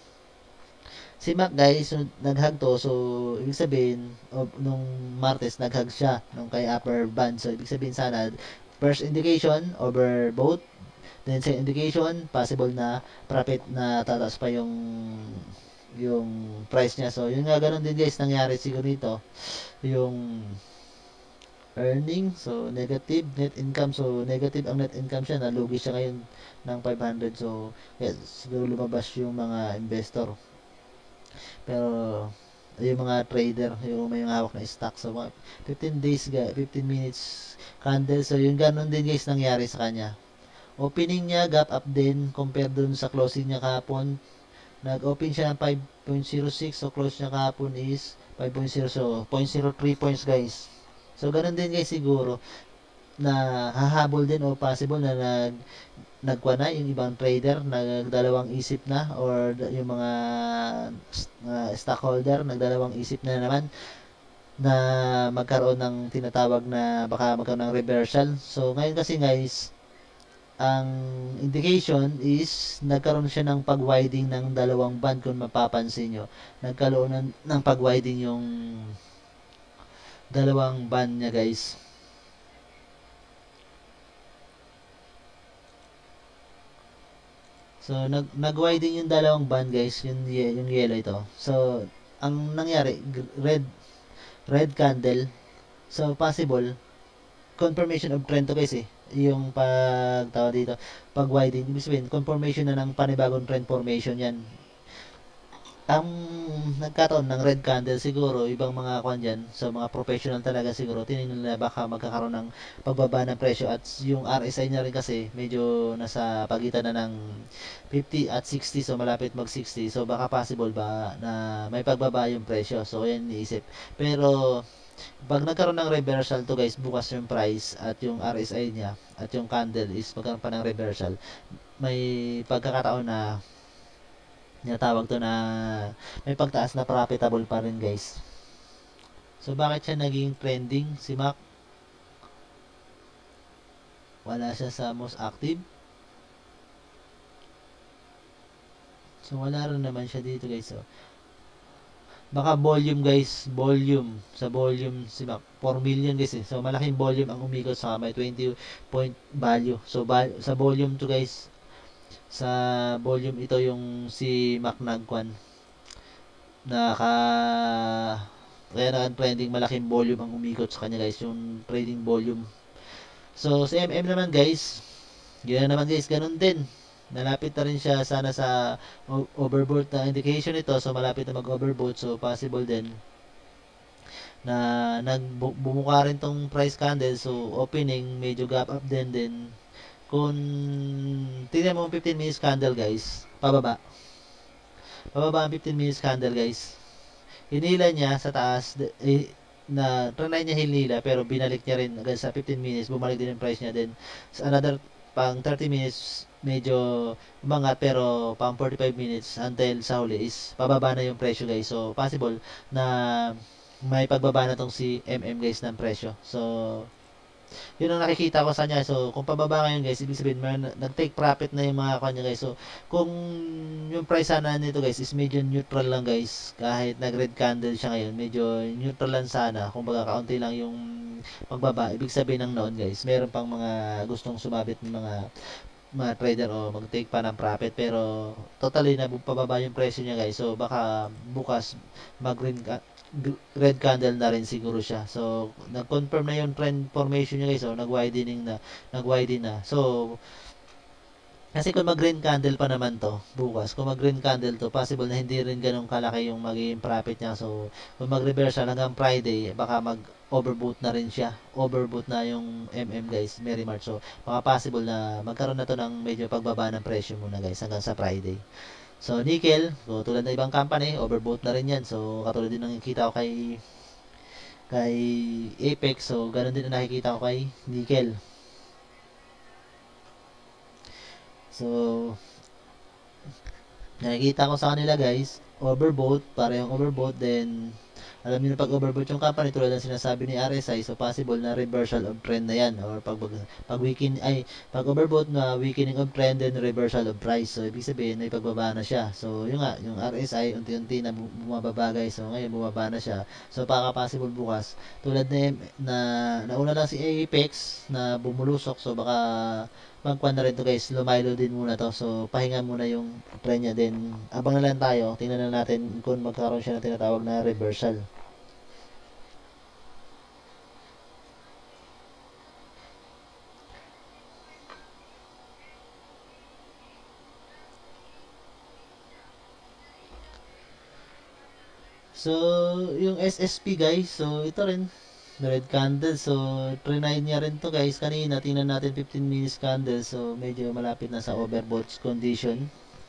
Si Mac guys, so, naghag to. So, ibig sabihin, o, nung Martes, naghag siya nung kay upper band. So, ibig sabihin sana, first indication, overbought. Then, second indication, possible na profit na tataas pa yung yung price niya. So, yun nga, ganun din guys, nangyari siguro dito. Yung earning, so negative, net income, so negative ang net income siya, nalugi siya ngayon ng five hundred. So, yes, siguro lumabas yung mga investor. Pero yung mga trader, yung may mga hawak na stock, so mga fifteen days, fifteen minutes candle. So yung ganun din guys nangyari sa kanya. Opening niya gap up din compare dun sa closing niya kahapon. Nag-open siya ng five point zero six, so close niya kahapon is five point zero, so zero point zero three points guys. So ganun din guys siguro na hahabol din o possible na nag nagkuha na yung ibang trader, nagdalawang isip na or yung mga uh, stockholder nagdalawang isip na naman na magkaroon ng tinatawag na baka magkaroon ng reversal. So ngayon kasi guys, ang indication is nagkaroon siya ng pag-widening ng dalawang band kung mapapansin nyo. Nagkaroon ng, ng pag-widening yung dalawang band niya guys. So, nag, nag-widening yung dalawang band guys, yung, yung yellow ito. So, ang nangyari, red, red candle. So, possible, confirmation of trend to guys eh. Yung pag, tawag dito, pag widening, ibig sabihin, confirmation na ng panibagong trend formation yan. Ang nagkaroon ng red candle siguro, ibang mga kwan dyan, so mga professional talaga siguro, tinignan nila baka magkakaroon ng pagbaba ng presyo at yung R S I niya rin kasi medyo nasa pagitan na ng fifty at sixty, so malapit mag sixty, so baka possible ba na may pagbaba yung presyo, so yan iniisip. Pero pag nagkaroon ng reversal to guys, bukas yung price at yung R S I niya at yung candle is magkaroon pa ng reversal, may pagkakataon na tinatawag to na may pagtaas na profitable pa rin guys. So bakit siya naging trending si Mac? Wala siya sa most active. So wala rin naman siya dito guys. So, baka volume guys, volume. Sa volume si Mac, four million guys eh. So malaking volume ang umikot sa may twenty point value. So ba- sa volume to guys, sa volume ito yung si Mac Nagkwan naka kaya na trending, malaking volume ang umikot sa kanya guys, yung trading volume. So sa M M naman guys, yun naman guys, ganun din, nalapit na rin siya sana sa overbought na indication ito, so malapit na mag overbought, so possible din na nagbumuka rin tong price candle, so opening medyo gap up din din. Kung tingnan mo fifteen minutes candle guys, pababa. Pababa ang fifteen minutes candle guys. Hinila niya sa taas eh, na trinay niya hinila pero binalik niya rin agad sa fifteen minutes, bumalik din yung price niya din. Sa another pang thirty minutes medyo umangat pero pang forty-five minutes until sa huli is pababa na yung presyo guys. So possible na may pagbaba na tong si M M guys ng presyo. So yun ang nakikita ko sa kanya. So, kung pababa ngayon guys, ibig sabihin, may nag-take profit na yung mga kanya guys. So, kung yung price sana nito guys is medyo neutral lang guys, kahit nag-red candle siya ngayon, medyo neutral lang sana. Kung baga, kaunti lang yung pagbaba, ibig sabihin ng noon guys, meron pang mga gustong sumabit ng mga mga trader o mag-take pa ng profit, pero totally na pababa yung presyo niya guys. So baka bukas mag green ka, red candle na rin siguro siya. So nag-confirm na yung trend formation niya guys. So nag-widening na, nag-widen na. So kasi kung mag-green candle pa naman to, bukas, kung mag-green candle to, possible na hindi rin ganun kalaki yung magiging profit niya. So, kung mag-reverse siya hanggang Friday, baka mag-overboot na rin siya. Overboot na yung M M guys, Mary March. So, baka possible na magkaroon na to ng medyo pagbaba ng presyo muna guys hanggang sa Friday. So, nickel, so, tulad ng ibang company, overboot na rin yan. So, katulad din ng nakikita ko kay kay Apex. So, ganun din ang nakikita ko kay nickel. So, nakikita ko sa kanila guys, overbought, parehong overbought, then alam niyo na pag overbought yung company, tulad ng sinasabi ni R S I, so possible na reversal of trend na yan, or pag, pag weakening, ay, pag overbought na weakening of trend, then reversal of price. So, ibig sabihin, may pagbaba na siya. So, yung nga, yung R S I, unti-unti na bumababa guys, so ngayon bumaba na siya. So, baka possible bukas, tulad na, na nauna lang si Apex na bumulusok, so baka magkuhan na rin to guys, lumaylo din muna to. So, pahinga muna yung trend niya. Then, abang na lang tayo. Tingnan na natin kung magkaroon siya ng tinatawag na reversal. So, yung S S P guys, so ito rin, red candle. So, trinay niya rin to guys kanina. Tingnan natin fifteen minutes candle. So, medyo malapit na sa overbought condition.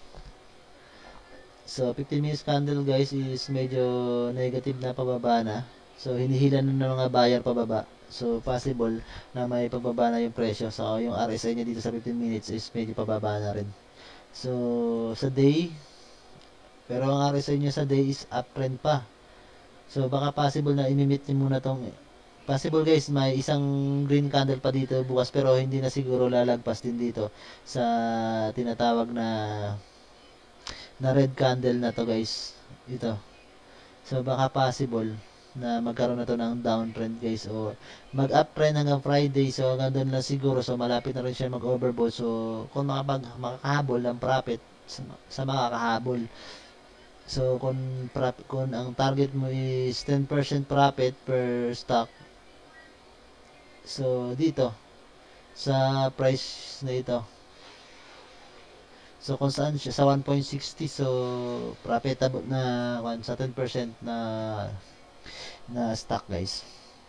So, fifteen minutes candle guys is medyo negative na pababa na. So, hinihila na ng mga buyer pababa. So, possible na may pagbaba na yung presyo. So, yung R S I niya dito sa fifteen minutes is medyo pababa na rin. So, sa day, pero ang R S I niya sa day is uptrend pa. So, baka possible na imimit niyo muna tong possible guys, may isang green candle pa dito bukas, pero hindi na siguro lalagpas din dito sa tinatawag na na red candle na to guys. Ito. So, baka possible na magkaroon na to ng downtrend guys, or mag-uptrend hanggang Friday. So, hanggang doon na siguro. So, malapit na rin siya mag-overbought. So, kung makapag, makakahabol ang profit sa, sa makakahabol. So, kung, kung ang target mo is ten percent profit per stock, so, dito, sa price na ito, so, kung saan siya, sa one point six zero, so, profitable na, sa ten percent na, na stock, guys.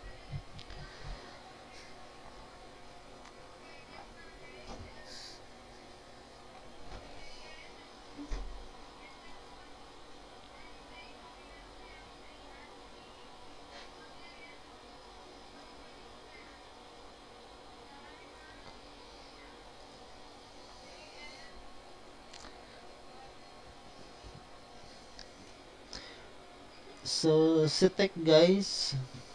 So, si Tech guys,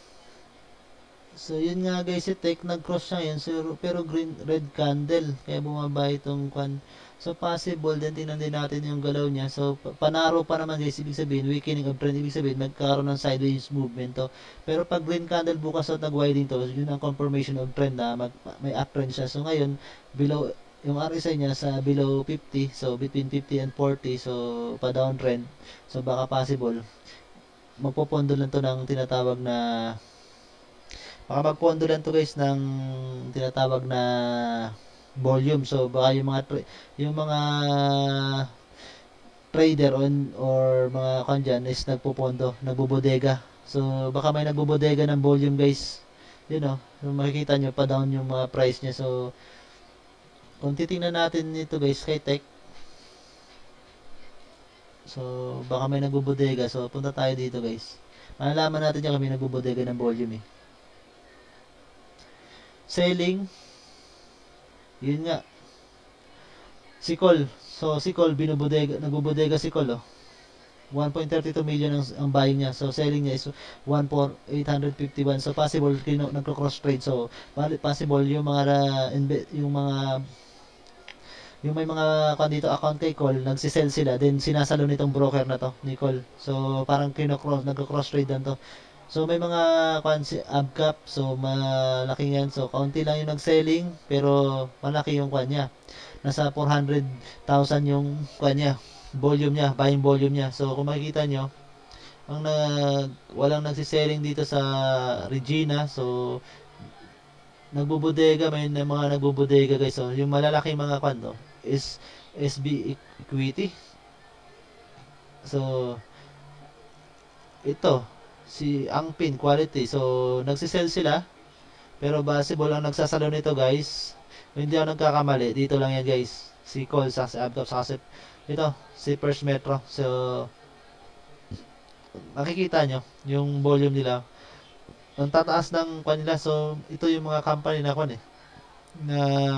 so yun nga guys, si Tech nag-cross siya yun, so, pero green, red candle, kaya bumaba itong kwan. So, possible din, tingnan din natin yung galaw niya. So, panaro pa naman guys, ibig sabihin, weakening of trend, ibig sabihin, magkaroon ng sideways movement to. Pero pag green candle bukas at nag-widening to, yun ang confirmation of trend na mag, may uptrend siya. So, ngayon, below, yung R S I niya sa below fifty, so between fifty and forty, so pa downtrend. So, baka possible magpopondo lang to ng tinatawag na baka magpondo lang to guys ng tinatawag na volume. So baka yung mga yung mga trader on or mga kanjan is nagpopondo, nagbobodega. So baka may nagbobodega ng volume guys. You know, so, makikita nyo pa down yung mga price niya. So kung titingnan natin ito guys kay Tech, so, baka may nagbubodega. So, punta tayo dito guys. Malalaman natin yan kami nagbubodega ng volume eh. Selling. Yun nga. Si Cole. So, si Cole, binubodega, nagbubodega si Cole oh. one point three two million ang, ang buying niya. So, selling niya is one point eight fifty one. So, possible, kino, nagko-cross trade. So, possible yung mga, uh, yung mga, yung may mga kan dito account kay Cole, nagsisell sila, then sinasalo nitong broker na to, ni Cole. So, parang kino-cross, nagko-cross trade lang to. So, may mga kan si Abcap, so malaki yan. So, kaunti lang yung nag-selling, pero malaki yung kan niya. Nasa four hundred thousand yung kan niya, volume niya, buying volume niya. So, kung makikita nyo, ang nag, walang nagsiselling dito sa Regina. So, nagbubudega, may mga nagbubudega guys. So, yung malalaking mga kwando is S B Equity. So, ito, si Angpin Quality. So, nagsisell sila. Pero possible lang nagsasalo nito guys. Hindi ako nagkakamali. Dito lang yan guys. Si Cole, sa si Abcap, sa si ito, si First Metro. So, makikita nyo yung volume nila. Ang tataas ng kanila. So, ito yung mga company na kon eh. Na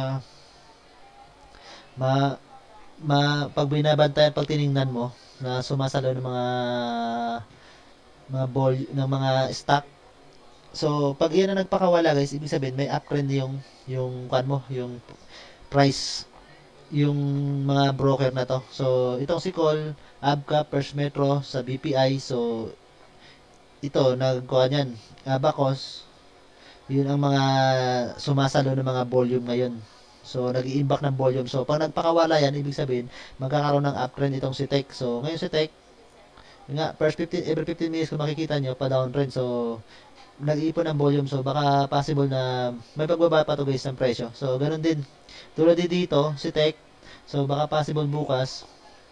ma, ma pag binabantayan, pag tiningnan mo na sumasalo ng mga mga vol ng mga stock. So, pag iyan na nagpakawala guys, ibig sabihin may uptrend yung yung kan mo, yung price yung mga broker na to. So, itong si Cole, Abcap, First Metro sa B P I. So, ito, nagkuha niyan. Abacus, yun ang mga sumasalo ng mga volume ngayon. So, nag-i-impact ng volume. So, pag nagpakawala yan, ibig sabihin, magkakaroon ng uptrend itong si Tech. So, ngayon si Tech, nga, first fifteen, every fifteen minutes kung makikita nyo, pa downtrend. So, nag-iipon ng volume. So, baka possible na may pagbaba pa to guys ng presyo. So, ganun din. Tulad din dito, si Tech. So, baka possible bukas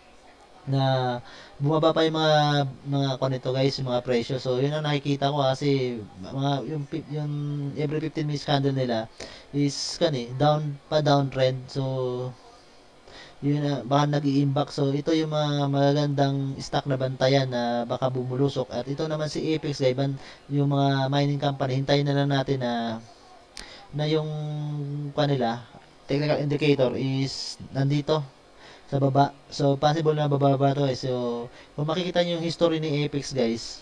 na bumaba pa yung mga mga konito guys, yung mga presyo. So, yun ang nakikita ko kasi mga yung yung every fifteen minutes candle nila is kan eh, down pa downtrend. So, yun na baka nag-i-impact. So, ito yung mga magagandang stock na bantayan na baka bumulusok. At ito naman si Apex guys, yung mga mining company, hintayin na lang natin na na yung kanila technical indicator is nandito sa baba. So, possible na bababa to eh. So, kung makikita nyo yung history ni Apex guys,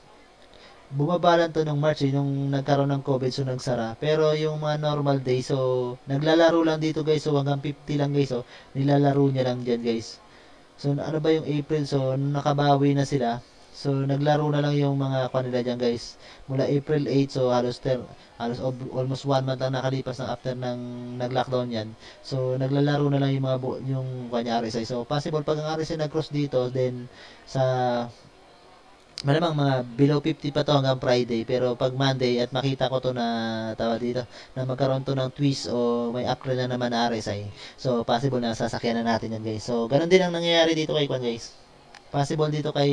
bumaba lang to nung March eh, nung nagkaroon ng COVID, so nagsara. Pero yung mga normal day, so, naglalaro lang dito guys, so hanggang fifty lang guys, so, nilalaro niya lang dyan guys. So, ano ba yung April? So, nakabawi na sila. So, naglaro na lang yung mga kanila dyan guys. Mula April eight, so halos, ter, halos almost one month lang nakalipas na after ng nag-lockdown yan. So, naglalaro na lang yung mga yung kanya R S I. So, possible pag ang R S I nag-cross dito, then sa malamang mga below fifty pa to hanggang Friday. Pero pag Monday at makita ko to na tawa dito, na magkaroon to ng twist o may upgrade na naman na R S I. So, possible na sasakyan na natin yan guys. So, ganun din ang nangyayari dito kay Kwan guys. Possible dito kay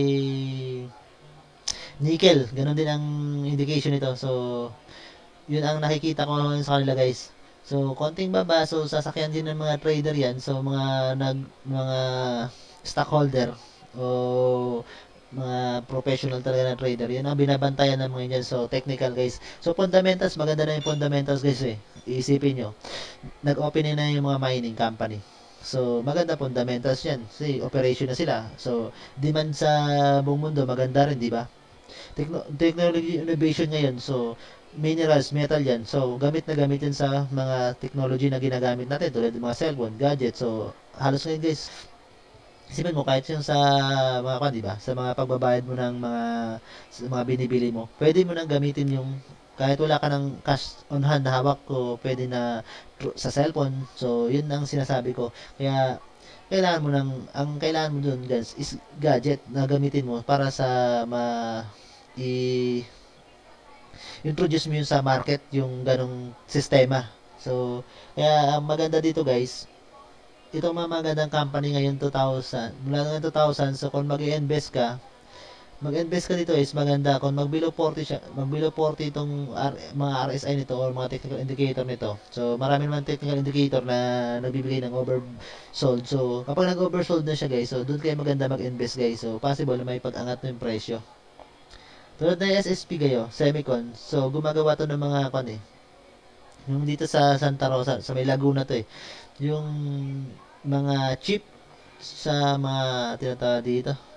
nickel. Ganun din ang indication nito. So, yun ang nakikita ko sa kanila guys. So, konting baba. So, sasakyan din ng mga trader yan. So, mga nag mga stockholder o mga professional talaga na trader. Yan ang binabantayan ng mga yan. So, technical guys. So, fundamentals. Maganda na yung fundamentals guys eh. Iisipin nyo. Nag-open na yung mga mining company. So, maganda fundamentals yan. Kasi operation na sila. So, demand sa buong mundo, maganda rin, di ba? Techno- technology innovation ngayon. So, minerals, metal yan. So, gamit na gamit yan sa mga technology na ginagamit natin. Tulad ng mga cellphone, gadget. So, halos ngayon guys, isipin mo, kahit yung sa mga kan, di ba? Sa mga pagbabayad mo ng mga, sa mga binibili mo, pwede mo nang gamitin yung kahit wala ka ng cash on hand na hawak ko, pwede na sa cellphone. So, yun ang sinasabi ko. Kaya, kailangan mo ng, ang kailangan mo dun, guys, is gadget na gamitin mo para sa ma, i, introduce mo yun sa market, yung ganong sistema. So, kaya, ang maganda dito, guys, itong mga magandang company ngayon two thousand, mula ngayon two thousand, so kung mag-i-invest ka, mag-invest ka dito is maganda kung mag below forty siya, mag below forty itong R, mga R S I nito or mga technical indicator nito. So marami naman technical indicator na nagbibigay ng oversold. So kapag nag-oversold na siya guys, so doon kayo maganda mag-invest guys. So possible na may pag-angat ng presyo. Tulad ng S S P kayo, Semicon. So gumagawa to ng mga kon eh. Yung dito sa Santa Rosa, sa may Laguna to eh. Yung mga chip sa mga tinatawag dito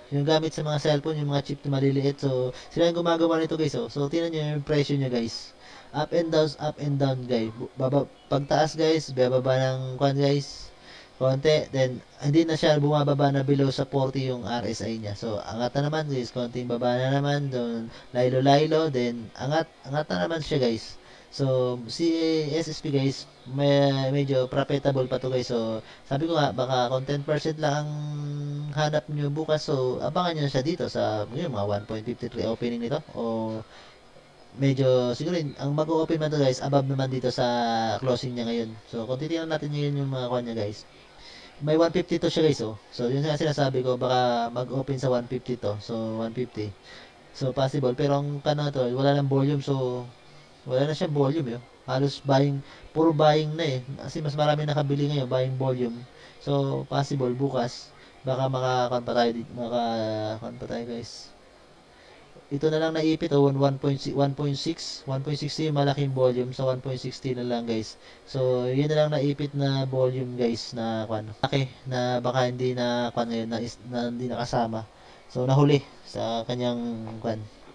Yung gamit sa mga cellphone, yung mga chip na maliliit. So, sila yung gumagawa nito guys. Oh. So, tingnan nyo yung presyo nyo guys. Up and down, up and down guys. Baba, pagtaas guys, bababa ng kwan guys. Konti, then hindi na siya bumababa na below sa forty yung R S I niya. So, angat na naman guys, konting baba na naman, doon laylo-laylo, then angat, angat na naman siya guys. So, si S S P guys, may, medyo profitable pa to guys. So, sabi ko nga, baka kung ten percent lang ang hanap nyo bukas, so abangan nyo na siya dito sa yun, mga one point five three opening nito. O medyo, siguro, ang mag-open man to guys, above naman dito sa closing niya ngayon. So, kung titignan natin ngayon yung mga kuha niya guys, may one fifty to siya guys, oh. So, yun nga sinasabi ko, baka mag-open sa one fifty to. So, one fifty. So, possible. Pero ang kano to, wala nang volume. So, wala na siyang volume, eh. Halos buying, puro buying na eh. Kasi mas marami nakabili ngayon, buying volume. So, possible, bukas, baka makakan pa tayo dito. Makakan pa tayo guys. Ito na lang naipit, oh, one point six, one point six, one point six yung malaking volume, so one point one six na lang guys. So, yun na lang naipit na volume guys na kwan. Okay, na baka hindi na kwan ngayon, na, na hindi nakasama. So, nahuli sa kanyang kwan.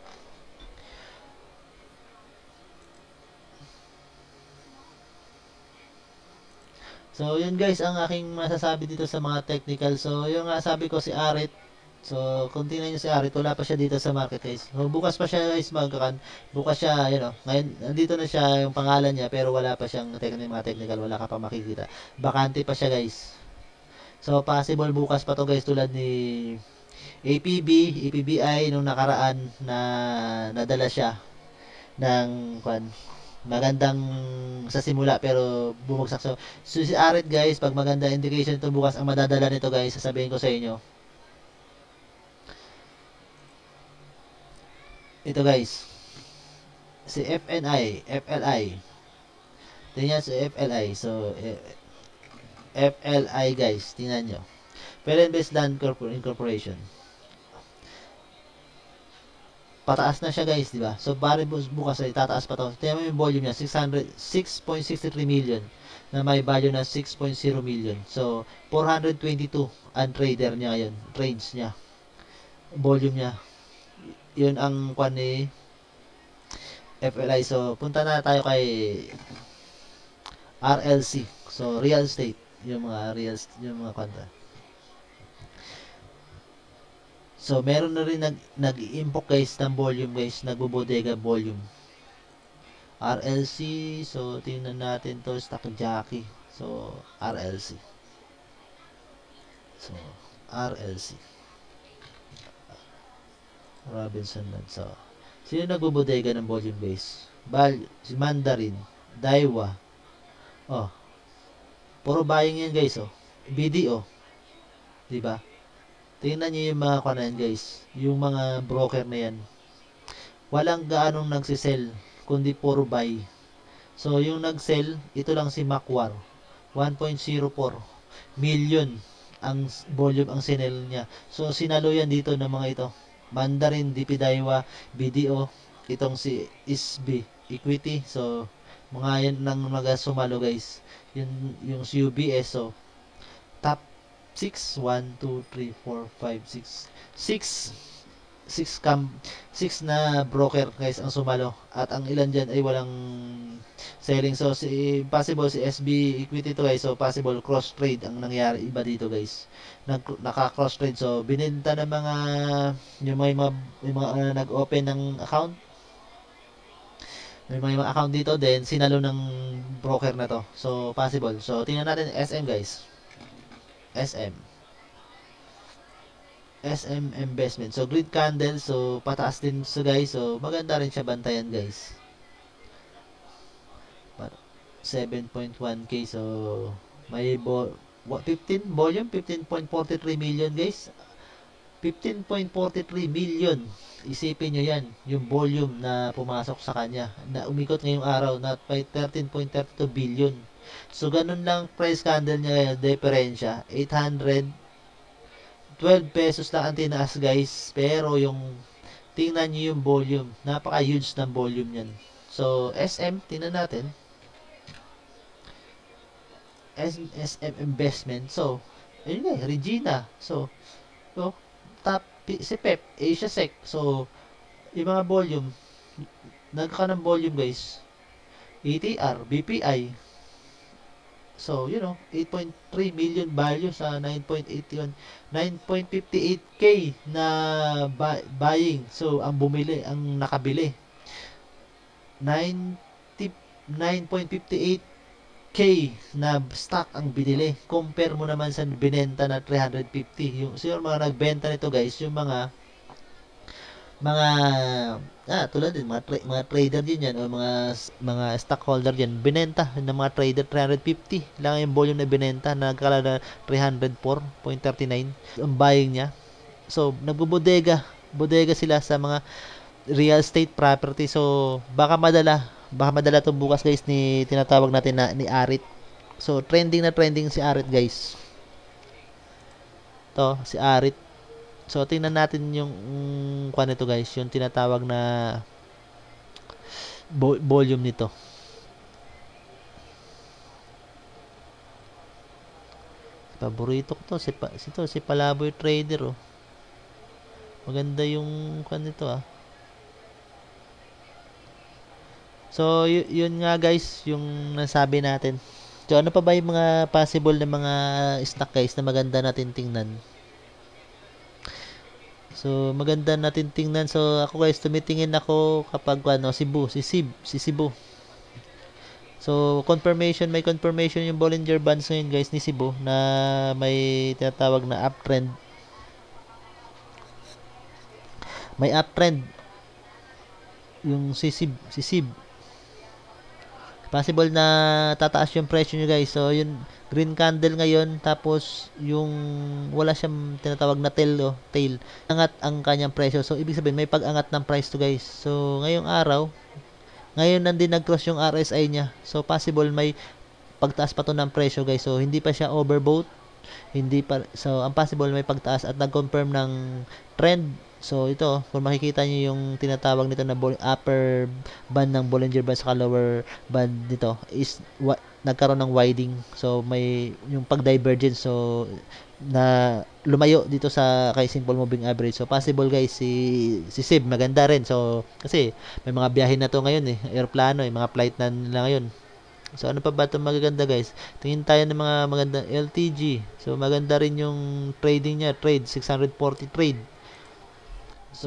So, yun guys, ang aking masasabi dito sa mga technical. So, yung nga sabi ko si Arit, so, kung tingnan nyo si Arit, wala pa siya dito sa market guys. So, bukas pa siya guys magkakan. Bukas siya, you know, ngayon, nandito na siya yung pangalan niya, pero wala pa siyang technical, mga technical, wala ka pa makikita. Bakante pa siya guys. So, possible bukas pa to guys, tulad ni A P B, A P B I, nung nakaraan na nadala siya ng kwan, magandang sa simula pero bumagsak. So, so si Arit guys, pag maganda indication ito bukas ang madadala nito guys, sasabihin ko sa inyo. Ito guys, si F N I, F L I. Tingnan si F L I. So, F L I guys, tingnan nyo. Parent Based Land Incorporation. Pataas na siya guys, di ba? So, bari bukas ay tataas pa to. Tingnan mo yung volume niya, six point six three million na may value na six point zero million. So, four hundred twenty-two ang trader niya ngayon. Trades niya. Volume niya. Yun ang kwan ni F L I. So, punta na tayo kay R L C. So, real estate. Yung mga real yung mga kwanta. So, meron na rin nag, nag-impok guys ng volume guys. Nagbubodega volume. R L C. So, tingnan natin to. Stock jockey. So, R L C. So, R L C. Robinson Land. So, sino nagbubodega ng volume base? Bal, si Mandarin, Daiwa. Oh. Puro buying yan guys, oh. B D O. 'Di ba? Tingnan niyo yung mga kanan guys, yung mga broker na yan. Walang gaanong nagsisell, kundi puro buy. So, yung nag-sell, ito lang si Macwar. one point zero four million ang volume ang sinel niya. So, sinalo yan dito ng mga ito. Mandarin, D P Daiwa, B D O, itong si I S B, Equity. So, mga yan lang mga sumalo guys. Yung, yung si U B S, so, top six, one, two, three, four, five, six, six, six cam, six na broker guys ang sumalo. At ang ilan dyan ay walang selling. So, si, possible si S B Equity to guys. So, possible cross trade ang nangyari iba dito guys. Nag, naka-cross trade. So, bininta ng mga yung mga, mga, yung mga uh, nag-open ng account. May mga, mga account dito then sinalo ng broker na to. So, possible. So, tingnan natin S M guys. S M. S M Investment. So, grid candle. So, pataas din so guys. So, maganda rin siya bantayan guys. seven point one K. So, may bo fifteen volume, fifteen point four three million guys. fifteen point four three million. Isipin nyo yan, yung volume na pumasok sa kanya, na umikot ngayong araw, not by thirteen point three two billion. So, ganun lang price candle niya, diferensya. eight hundred twelve pesos lang ang tinaas guys. Pero yung, tingnan nyo yung volume, napaka-huge ng volume yan. So, S M, tingnan natin. S M Investment. So, ayun nga, Regina. So, so, top si Pep, Asia Sec. So, yung mga volume, nagkaka ng volume guys. A T R, B P I. So, you know, eight point three million value sa nine point eight one, nine point five eight K na buy, buying. So, ang bumili, ang nakabili. nine point five eight K na stock ang binili. Compare mo naman sa binenta na three hundred fifty. Yung, so, yung mga nagbenta nito guys, yung mga mga ah tulad din mga tra- mga trader din yan o mga mga stockholder din binenta ng mga trader three hundred fifty lang yung volume na binenta nagkala na three hundred four point three nine ang buying niya. So nagbubodega bodega sila sa mga real estate property. So baka madala baka madala to bukas guys ni tinatawag natin na ni Arit. So trending na trending si Arit guys, to si Arit. So, tingnan natin yung mm, kung ano ito guys, yung tinatawag na vo- volume nito. Paborito ko to, si, pa, si, to, si Palaboy Trader oh. Maganda yung kung ano nito ah. So, y- yun nga guys, yung nasabi natin. So, ano pa ba yung mga possible na mga stock guys na maganda natin tingnan? So, maganda natin tingnan. So, ako guys, tumitingin ako kapag ano, Cebu, si Sib, si Cebu. So, confirmation, may confirmation yung Bollinger Bands ngayon guys ni Cebu na may tinatawag na uptrend. May uptrend yung si Sib, si Sib. Possible na tataas yung presyo nyo guys. So, yung green candle ngayon, tapos yung wala siyang tinatawag na tail, oh, tail. Angat ang kanyang presyo. So, ibig sabihin, may pag-angat ng price to guys. So, ngayong araw, ngayon nandin nag-cross yung R S I niya. So, possible may pagtaas pa to ng presyo guys. So, hindi pa siya overbought. Hindi pa, so, ang possible may pagtaas at nag-confirm ng trend. So, ito, kung makikita nyo yung tinatawag nito na upper band ng Bollinger Band sa lower band nito is wa, nagkaroon ng widening. So, may yung pag-divergence. So, na lumayo dito sa kay simple moving average. So, possible guys, si, si Sib, maganda rin. So, kasi may mga biyahe na to ngayon eh. Aeroplano, eh, mga flight na nila ngayon. So, ano pa ba ito magaganda guys? Tingin tayo ng mga maganda L T G. So, maganda rin yung trading niya. Trade, six forty trade. So,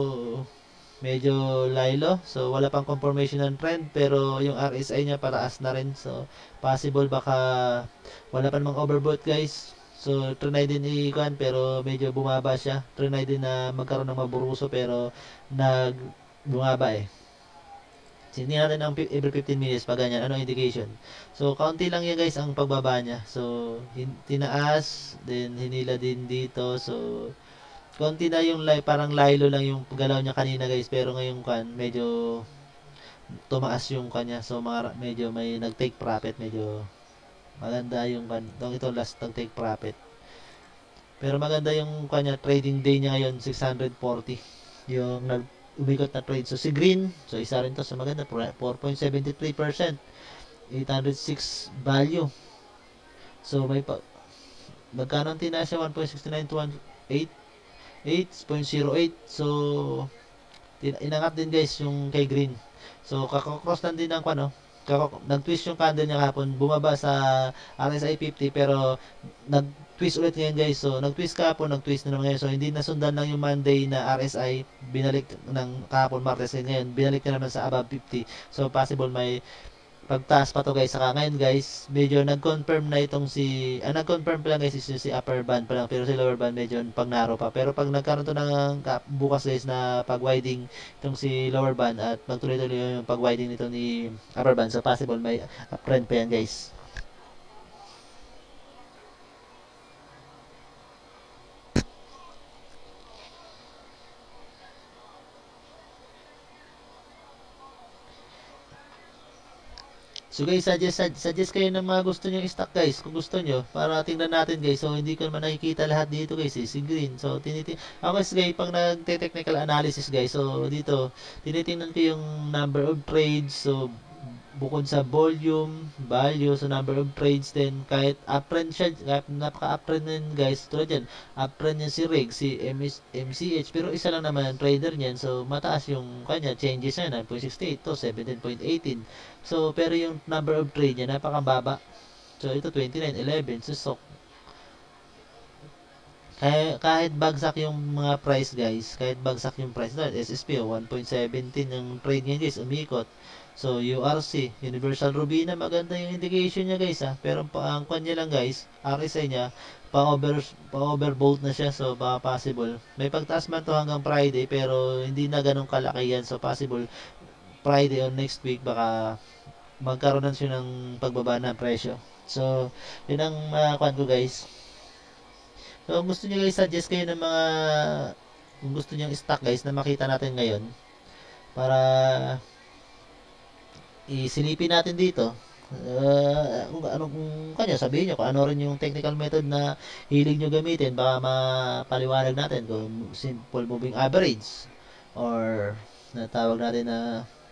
medyo lilo. So, wala pang confirmation ng trend. Pero, yung R S I niya pataas na rin. So, possible baka wala pa namang overbought guys. So, trinay din i-kuhan pero medyo bumaba siya. Trinay din na magkaroon ng maburuso pero nag bumaba eh. Hindi natin ang every fifteen minutes pa ganyan. Ano indication? So, kaunti lang yan guys ang pagbaba niya. So, hin- tinaas, then hinila din dito. So, konti na yung live, parang lilo lang yung galaw niya kanina guys. Pero ngayon kan, medyo tumaas yung kanya. So, mga, medyo may nag-take profit. Medyo maganda yung kan. Ito last nag-take profit. Pero maganda yung kanya trading day niya ngayon, six forty. Yung nag umikot na trade. So, si Green, so isa rin to. So, maganda, four point seven three percent. eight oh six value. So, may pa, magkano ang tinaas siya? one point six nine to eight point zero eight. So, inangat din guys yung kay Green. So, kakakross lang din ng ano, nag-twist yung candle niya kahapon, bumaba sa R S I fifty pero nag-twist ulit ngayon guys. So, nag-twist kahapon, nag-twist na naman ngayon. So, hindi nasundan lang yung Monday na R S I, binalik ng kahapon Martes ngayon, binalik na naman sa above fifty. So, possible may pagtaas pa to guys. Saka ngayon guys, medyo nag-confirm na itong si, ah, nag-confirm pa lang guys is yung si upper band pa lang, pero si lower band medyo pag naro pa. Pero pag nagkaroon to ng bukas guys na pag-widening itong si lower band at magtuloy-tuloy yung pag-widening nito ni upper band, so possible may uptrend pa yan guys. So guys, suggest, suggest kayo ng mga gusto nyo stock guys, kung gusto nyo, para tingnan natin guys. So hindi ko naman nakikita lahat dito guys, eh, si Green. So tinitin ako guys, guys pag nagte-technical analysis guys, so dito tinitingnan ko yung number of trades. So bukod sa volume, value, so number of trades din, kahit uptrend siya, kahit napaka-uptrend din guys, tulad yan, uptrend niya si Rig, si M S, M C H, pero isa lang naman ang trader niyan, so mataas yung kanya, changes niya, nine point six eight to seventeen point one eight. So, pero yung number of trade niya, napakababa. So, ito twenty-nine eleven, so, so kahit, kahit bagsak yung mga price guys, kahit bagsak yung price na S S P oh, one point one seven yung trade niya guys, umikot. So U R C, Universal Robina, maganda yung indication niya guys ha. Pero pa, ang kwan niya lang guys, R S I niya, pa-over pa-overbought na siya, so baka possible. May pagtaas man to hanggang Friday pero hindi na ganun kalaki yan. So possible Friday or next week baka magkaroon na siya ng pagbaba ng presyo. So, yun ang uh, kwan ko guys. So, kung gusto niyo guys, suggest kayo ng mga kung gusto niyo stock guys na makita natin ngayon para isilipin natin dito. Uh, kung anong kung kanya sabihin niyo kung ano rin yung technical method na hilig niyo gamitin, baka mapaliwanag natin kung simple moving average or natawag natin na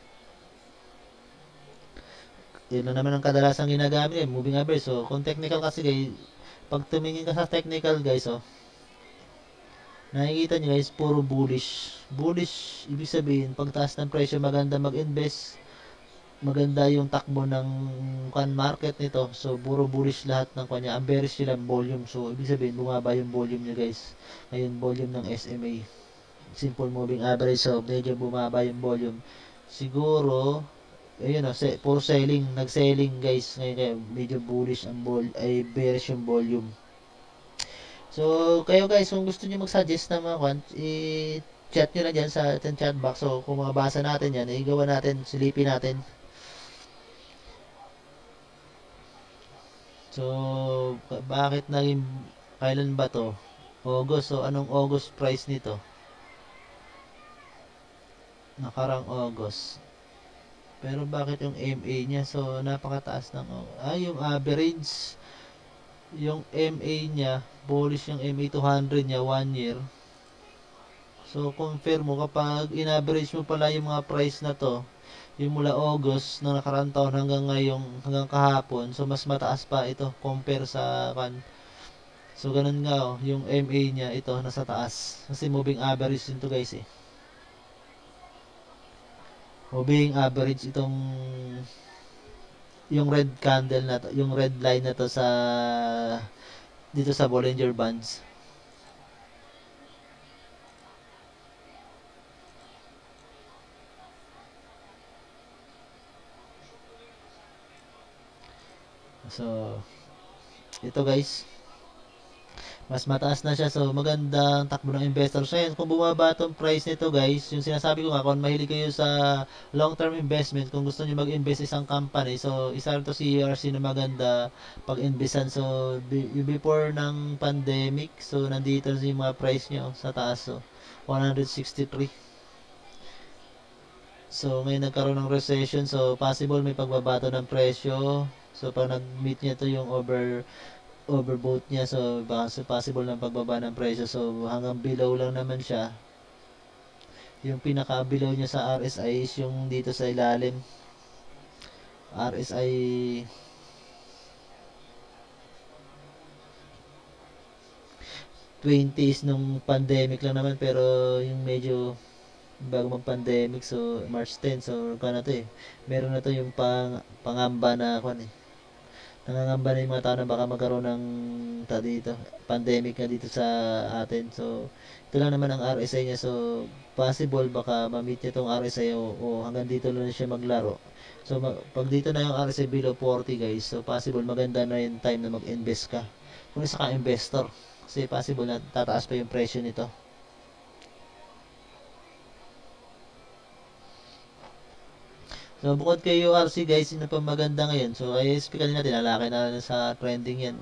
yun na naman ang kadalasang ginagamit eh, moving average. So, kung technical kasi guys, pag tumingin ka sa technical guys, oh, nakikita nyo guys, puro bullish. Bullish, ibig sabihin, pagtaas ng presyo, maganda mag-invest. Maganda yung takbo ng kan market nito. So, puro bullish lahat ng kanya. Ang bearish sila volume. So, ibig sabihin, bumaba yung volume nyo guys. Ngayon, volume ng S M A. Simple moving average. So, medyo bumaba yung volume. Siguro, ayun o, se, puro selling, nag-selling guys. Ngayon kaya medyo bullish ang vol ay bearish yung volume. So, kayo guys, kung gusto niyo mag-suggest na mga kwan, i-chat nyo na dyan sa ating chat box. So, kung mabasa natin yan, igawa natin, silipin natin. So, bakit naging, kailan ba to? August. So, anong August price nito? Nakarang August. Pero bakit yung M A niya? So, napakataas ng, ah, yung average, yung M A niya, bullish yung M A two hundred niya, one year. So, compare mo, kapag in-average mo pala yung mga price na to, yung mula August ng nakarang taon hanggang ngayong, hanggang kahapon, so mas mataas pa ito, compare sa, kan, so ganun nga, oh, yung M A niya, ito, nasa taas. Kasi moving average din to guys eh. Moving average itong yung red candle na to, yung red line na to sa dito sa Bollinger Bands. So ito guys, mas mataas na siya, so magandang takbo ng investor. So yan, kung bumaba itong price nito guys, yung sinasabi ko nga, kung mahilig kayo sa long term investment, kung gusto niyo mag-invest isang company, so isa rin to si U R C na maganda pag-investan. So before ng pandemic, so nandito yung mga price nyo sa taas, so one sixty-three. So ngayon nagkaroon ng recession, so possible may pagbabato ng presyo. So pag nag-meet niya to yung over overbought niya, so baka possible ng pagbaba ng presyo. So hanggang below lang naman siya. Yung pinaka below niya sa R S I is yung dito sa ilalim. R S I twenties nung pandemic lang naman, pero yung medyo bago mag-pandemic, so March ten, so kano to eh. Meron na to yung pang, pangamba na kwan eh. Nangangamba na yung mga tao na baka magkaroon ng ta dito, pandemic na dito sa atin. So, ito lang naman ang R S I niya. So, possible baka ma-meet niya itong R S I o, o hanggang dito lang siya maglaro. So, mag, pag dito na yung R S I below forty guys, so possible maganda na yung time na mag-invest ka. Kung isa ka investor, kasi possible na tataas pa yung presyo nito. So, bukod kay U R C guys, yun na pa maganda ngayon. So, I S P kanina, tinalaki na sa trending yan.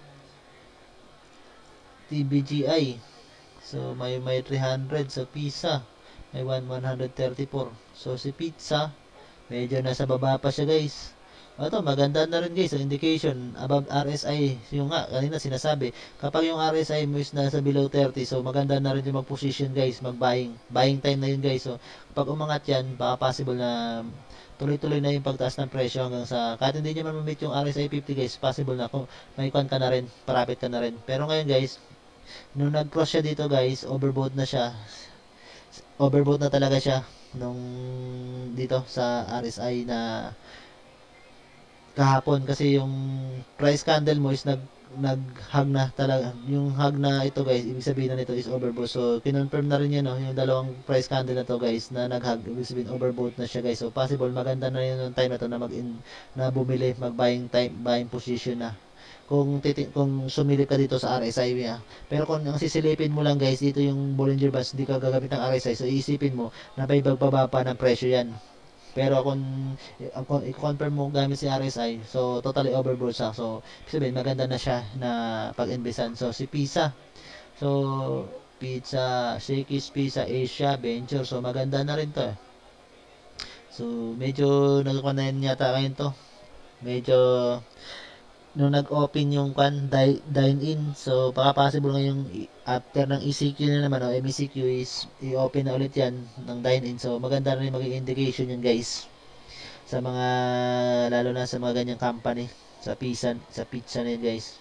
T B G I. So, may, may three hundred. So, Pizza, may one thirty-four. So, si Pizza, medyo nasa baba pa siya guys. Ito, maganda na rin guys. So, indication, above R S I. Yung nga, kanina sinasabi, kapag yung R S I mo is nasa below thirty, so maganda na rin yung mag-position guys, mag-buying. Buying time na yun guys. So, kapag umangat yan, baka possible na tuloy-tuloy na yung pagtaas ng presyo hanggang sa kahit hindi niya man ma-meet yung R S I fifty guys, possible na kung may kwan ka na rin, parapit ka na rin. Pero ngayon guys, nung nag-cross siya dito guys, overbought na siya. Overbought na talaga siya nung dito sa R S I na kahapon kasi yung price candle mo is nag nag-hug na talaga. Yung hug na ito guys, ibig sabihin na nito is overbought. So, kinonfirm na rin yan, no? Yung dalawang price candle na to guys, na nag-hug, ibig sabihin overbought na siya guys. So, possible, maganda na yun yung time na to na mag in, na bumili, mag-buying time, buying position na. Kung titi kung sumilip ka dito sa R S I ya. Pero kung ang sisilipin mo lang guys, dito yung Bollinger Bands, hindi ka gagamit ng R S I. So, iisipin mo na may bagbaba pa ng presyo yan. Pero kung kung i-confirm mo gamit si R S I, so totally overbought siya. So, sabihin maganda na siya na pag-investan. So, si Pisa. So, Pizza, Shakey's Pizza Asia Venture. So, maganda na rin 'to. So, medyo nagkuha na yata ngayon 'to. Medyo nung nag-open yung kan dine-in, so baka possible ngayong after ng E C Q na naman o M E C Q is i-open na ulit yan ng dine-in. So maganda rin maging indication yan guys sa mga lalo na sa mga ganyang company sa pizza sa pizza na yun guys.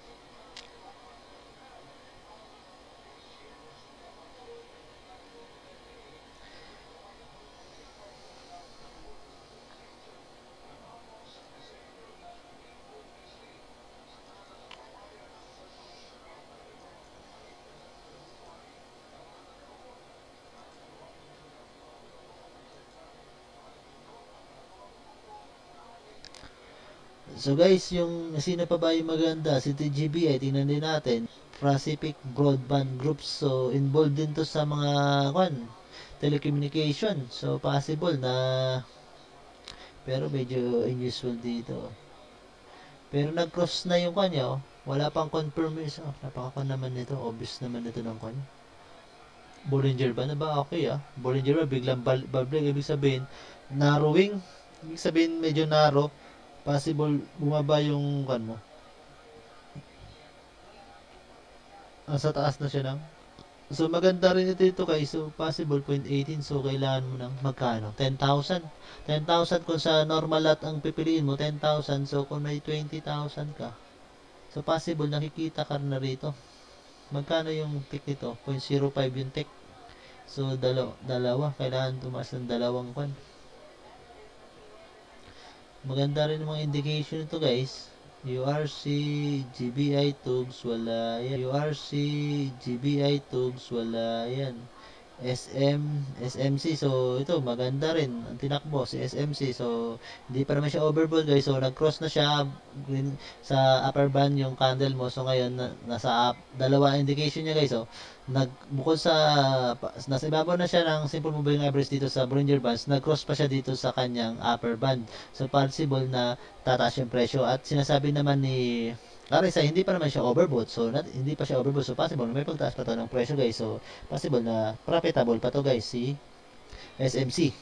So guys, yung sino pa ba yung maganda? Si T G B I, tingnan din natin. Pacific Broadband Group. So, involved din to sa mga kwan, telecommunication. So, possible na pero medyo unusual dito. Pero nag-cross na yung kanya, oh. Wala pang confirmation. Oh, napaka naman nito. Obvious naman nito ng kanya. Bollinger ba na ba? Okay ah. Bollinger ba? Biglang babalik. Ibig sabihin, narrowing. Ibig sabihin, medyo narrow. Possible bumaba yung kan mo. Nasa taas na siya ng. So maganda rin ito ito guys. So possible zero point one eight. So kailangan mo ng magkano? ten thousand. ten thousand kung sa normal lot ang pipiliin mo ten thousand. So kung may twenty thousand ka. So possible nakikita ka na rito. Magkano yung tick nito? zero point zero five yung tick. So dalawa, dalawa. Kailangan tumaas ng dalawang kan. Maganda rin mga indication nito guys. U R C, G B I Tugs, wala yan. U R C, G B I Tugs, wala yan. S M, S M C, so ito maganda rin ang tinakbo si S M C. So hindi pa naman siya overbought guys. So nag-cross na siya green, sa upper band yung candle mo. So ngayon na, nasa up, dalawa indication niya guys. So nagbukod sa nasa ibabaw na siya ng simple moving average dito sa Bollinger Bands, nag-cross pa siya dito sa kanyang upper band. So possible na tataas yung presyo at sinasabi naman ni R S I, hindi pa naman siya overbought. So, not, hindi pa siya overbought. So, possible na may pagtaas pa to ng presyo, guys. So, possible na profitable pa to, guys, si S M C.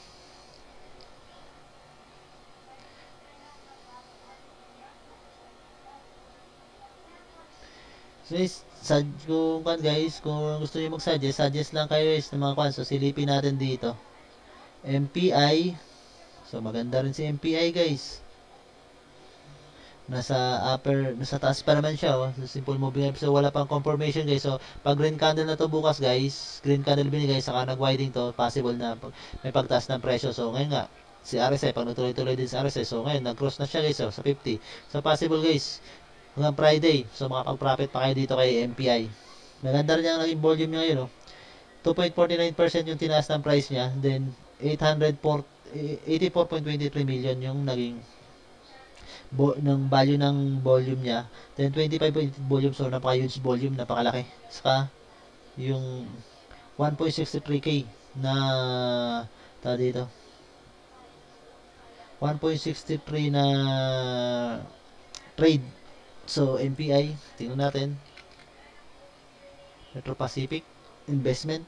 So, sad, kung kan guys, kung gusto niyo mag-suggest, suggest lang kayo guys ng mga kwan. So, silipin natin dito. M P I. So, maganda rin si M P I, guys. Nasa upper, nasa taas pa naman siya, oh. So, simple moving average. So, wala pang confirmation, guys. So, pag green candle na to bukas, guys, green candle binigay, saka nag-widening to, possible na may pagtaas ng presyo. So, ngayon nga, si R S I, pag natuloy-tuloy din si R S I, so, ngayon, nag-cross na siya, guys, oh, sa fifty. So, possible, guys, hanggang Friday. So, makapag-profit pa kayo dito kay M P I. Maganda rin yung naging volume niya ngayon, oh. two point four nine percent yung tinaas ng price niya. Then, eighty-four point two three million yung naging Bo, ng value ng volume niya. Then twenty-five point eight volume, so napaka-huge volume, napakalaki. Saka yung one point six three K na ta dito. one point six three na trade. So M P I, tingnan natin. Metro Pacific Investment.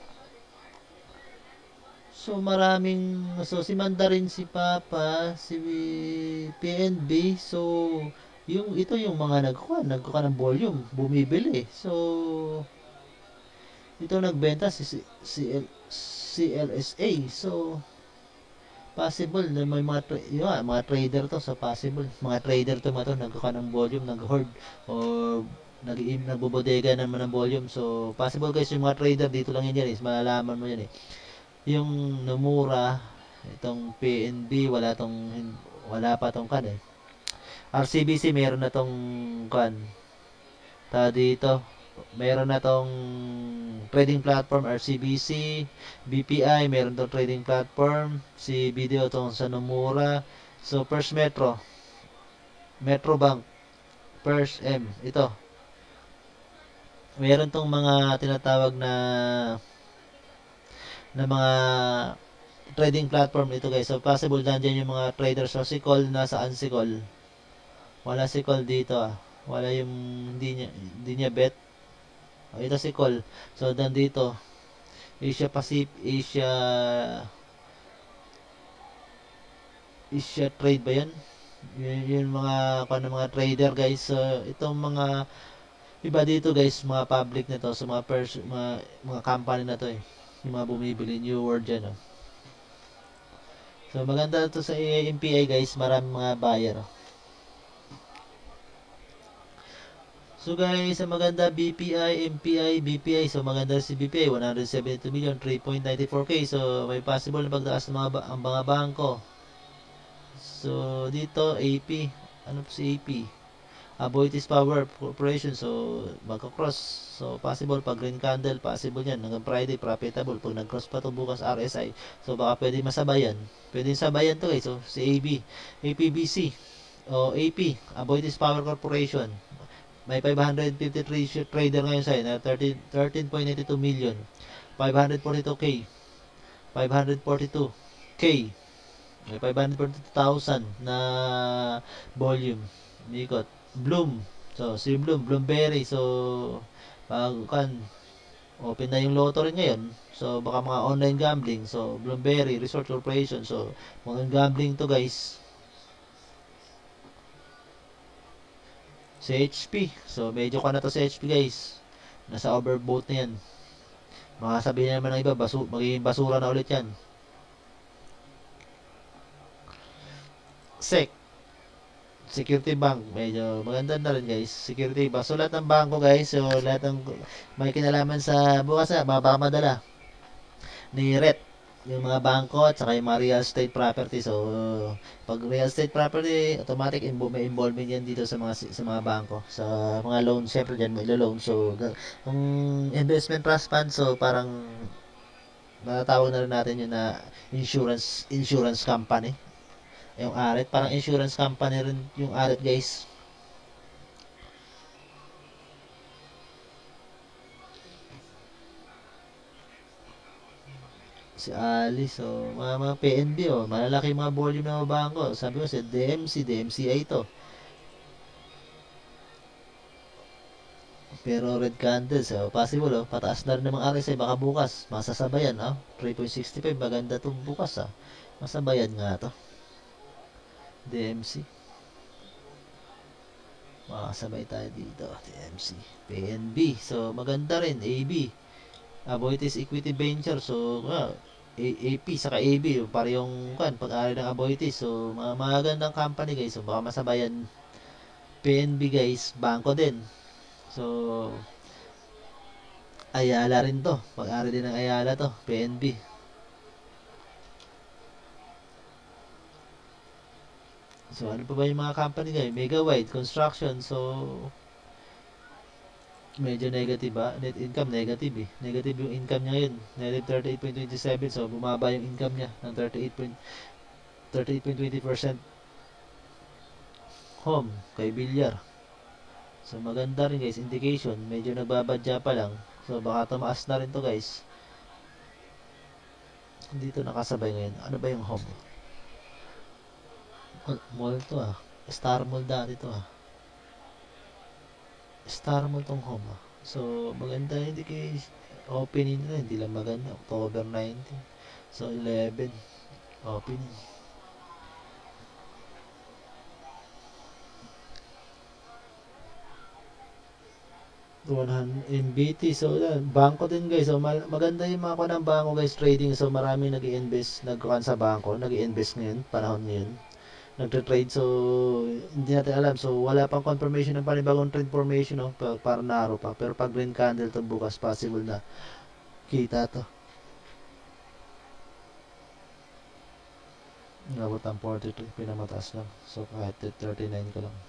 So maraming, so si Mandarin, si Papa, si P N B, so yung ito yung mga nagkuha, nagkuha ng volume, bumibili. So ito nagbenta si si, si L, C L S A. So Possible na may mga, tra- yun, nga, mga trader to, so possible. Mga trader to mga to, nagkuha ng volume, nag-hoard, or nag nagbobodega naman ng volume. So, possible guys, yung mga trader, dito lang yan yan, is malalaman mo yan eh. Yung Nomura, itong P N B, wala tong, wala pa tong kan eh. R C B C, meron na tong kan. Ta dito, meron na tong trading platform R C B C, B P I, meron tong trading platform, si Video tong sa Nomura. So, First Metro, Metro Bank, First M, ito. Meron tong mga tinatawag na na mga trading platform ito guys. So, possible nandiyan yung mga traders. So, si Call, nasaan si Call? Wala si Call dito ah. Wala yung, hindi niya, hindi niya bet. Oh, ito si Call. So, dan dito. Asia Pacific, Asia, Asia Trade ba yan? Yun, yun mga, ano, mga trader guys. So, itong mga, iba dito guys, mga public na to. So, mga, pers mga, mga company na to eh. Yung mga bumibili, New World dyan oh. So, maganda to sa M P I guys. Maraming mga buyer oh. So guys, sa maganda B P I, M P I, B P I. So maganda si B P I, one hundred seventy-two million, three point nine four K. So may possible na pagtaas ng mga, ba- ang mga bangko. So dito, A P. Ano po si A P? Aboitiz Power Corporation. So magka-cross. So possible pag green candle, possible yan. Hanggang Friday, profitable. Pag nag-cross pa to bukas R S I. So baka pwede masabayan. Pwede sabayan to guys. So si A B, A P B C. O A P, Aboitiz Power Corporation. May five hundred fifty-three trader ngayon sa na thirteen point eight two million. five hundred forty-two K. five hundred forty-two K. May five hundred forty-two thousand na volume. Mikot. Bloom. So, si Bloom, Bloomberry. So, pag kan, open na yung lotto rin ngayon. So, baka mga online gambling. So, Bloomberry, Resort Corporation. So, mga gambling to guys. Si H P. So, medyo ka na to sa H P guys. Nasa overbought na yan. Mga sabihin naman ng iba, basu magiging basura na ulit yan. S E C. Security Bank. Medyo maganda na rin guys. Security Bank. So, lahat ng bangko guys. So, lahat ng may kinalaman sa bukas na, baka madala. Ni R E T. Yung mga bangko at saka yung mga real estate property. So, pag real estate property, automatic invo may involvement yan dito sa mga sa mga bangko. Sa mga loan, syempre dyan may loan. So, kung investment trust fund, so parang matatawag na rin natin yun na insurance insurance company. Yung R E T, parang insurance company rin yung R E T guys. Si Alice, so mga, mga P N B, oh, malalaki mga volume ng mga bangko. Sabi ko si D M C, D M C I to. Pero red candles, so possible, oh, pataas na rin ng mga R S I, baka bukas, masasabayan, oh, three point six five, maganda to bukas, ah. Masabayan nga to. D M C. Makasabay tayo dito, D M C. P N B, so maganda rin, A B. Aboitiz Equity Venture, so, uh, A P saka A B, para yung kan pag-ari ng Aboitiz. So, mga magandang company guys. So, baka masabayan. P N B guys, bangko din. So, Ayala rin to. Pag-ari din ng Ayala to, P N B. So, ano pa ba yung mga company guys? Mega Wide Construction. So, medyo negative ba? Net income negative eh. Negative yung income niya ngayon. Negative thirty-eight point two seven. So, bumaba yung income niya ng thirty-eight point two zero percent. Home, kay Bilyar. So, maganda rin guys. Indication, medyo nagbabadya pa lang. So, baka tumaas na rin to guys. Dito nakasabay ngayon. Ano ba yung home? Mall to ah. Star Mall dati to ah. Star Mall tong home ah. So, maganda hindi kay opening nila. Hindi lang maganda. October nineteenth. So, eleven. Opening. one hundred M B T. So, yan. Bangko din guys. So, mal- maganda yung mga kuha ng bangko guys trading. So, marami nag-i-invest. Nagkuhan sa bangko. Nag-i-invest ngayon. Panahon ngayon. Nagtra-trade. So, hindi natin alam. So, wala pang confirmation ng panibagong trade formation. No? Pa- para naro pa. Pero pag green candle to bukas, possible na kita to. Nabot ang forty-two. Pinamataas lang. So, kahit thirty-nine ko lang.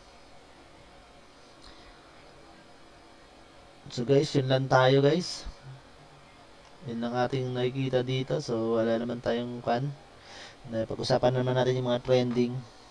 So, guys, yun lang tayo guys. Yun ang ating nakikita dito. So, wala naman tayong kan. Na pag-usapan naman natin yung mga trending.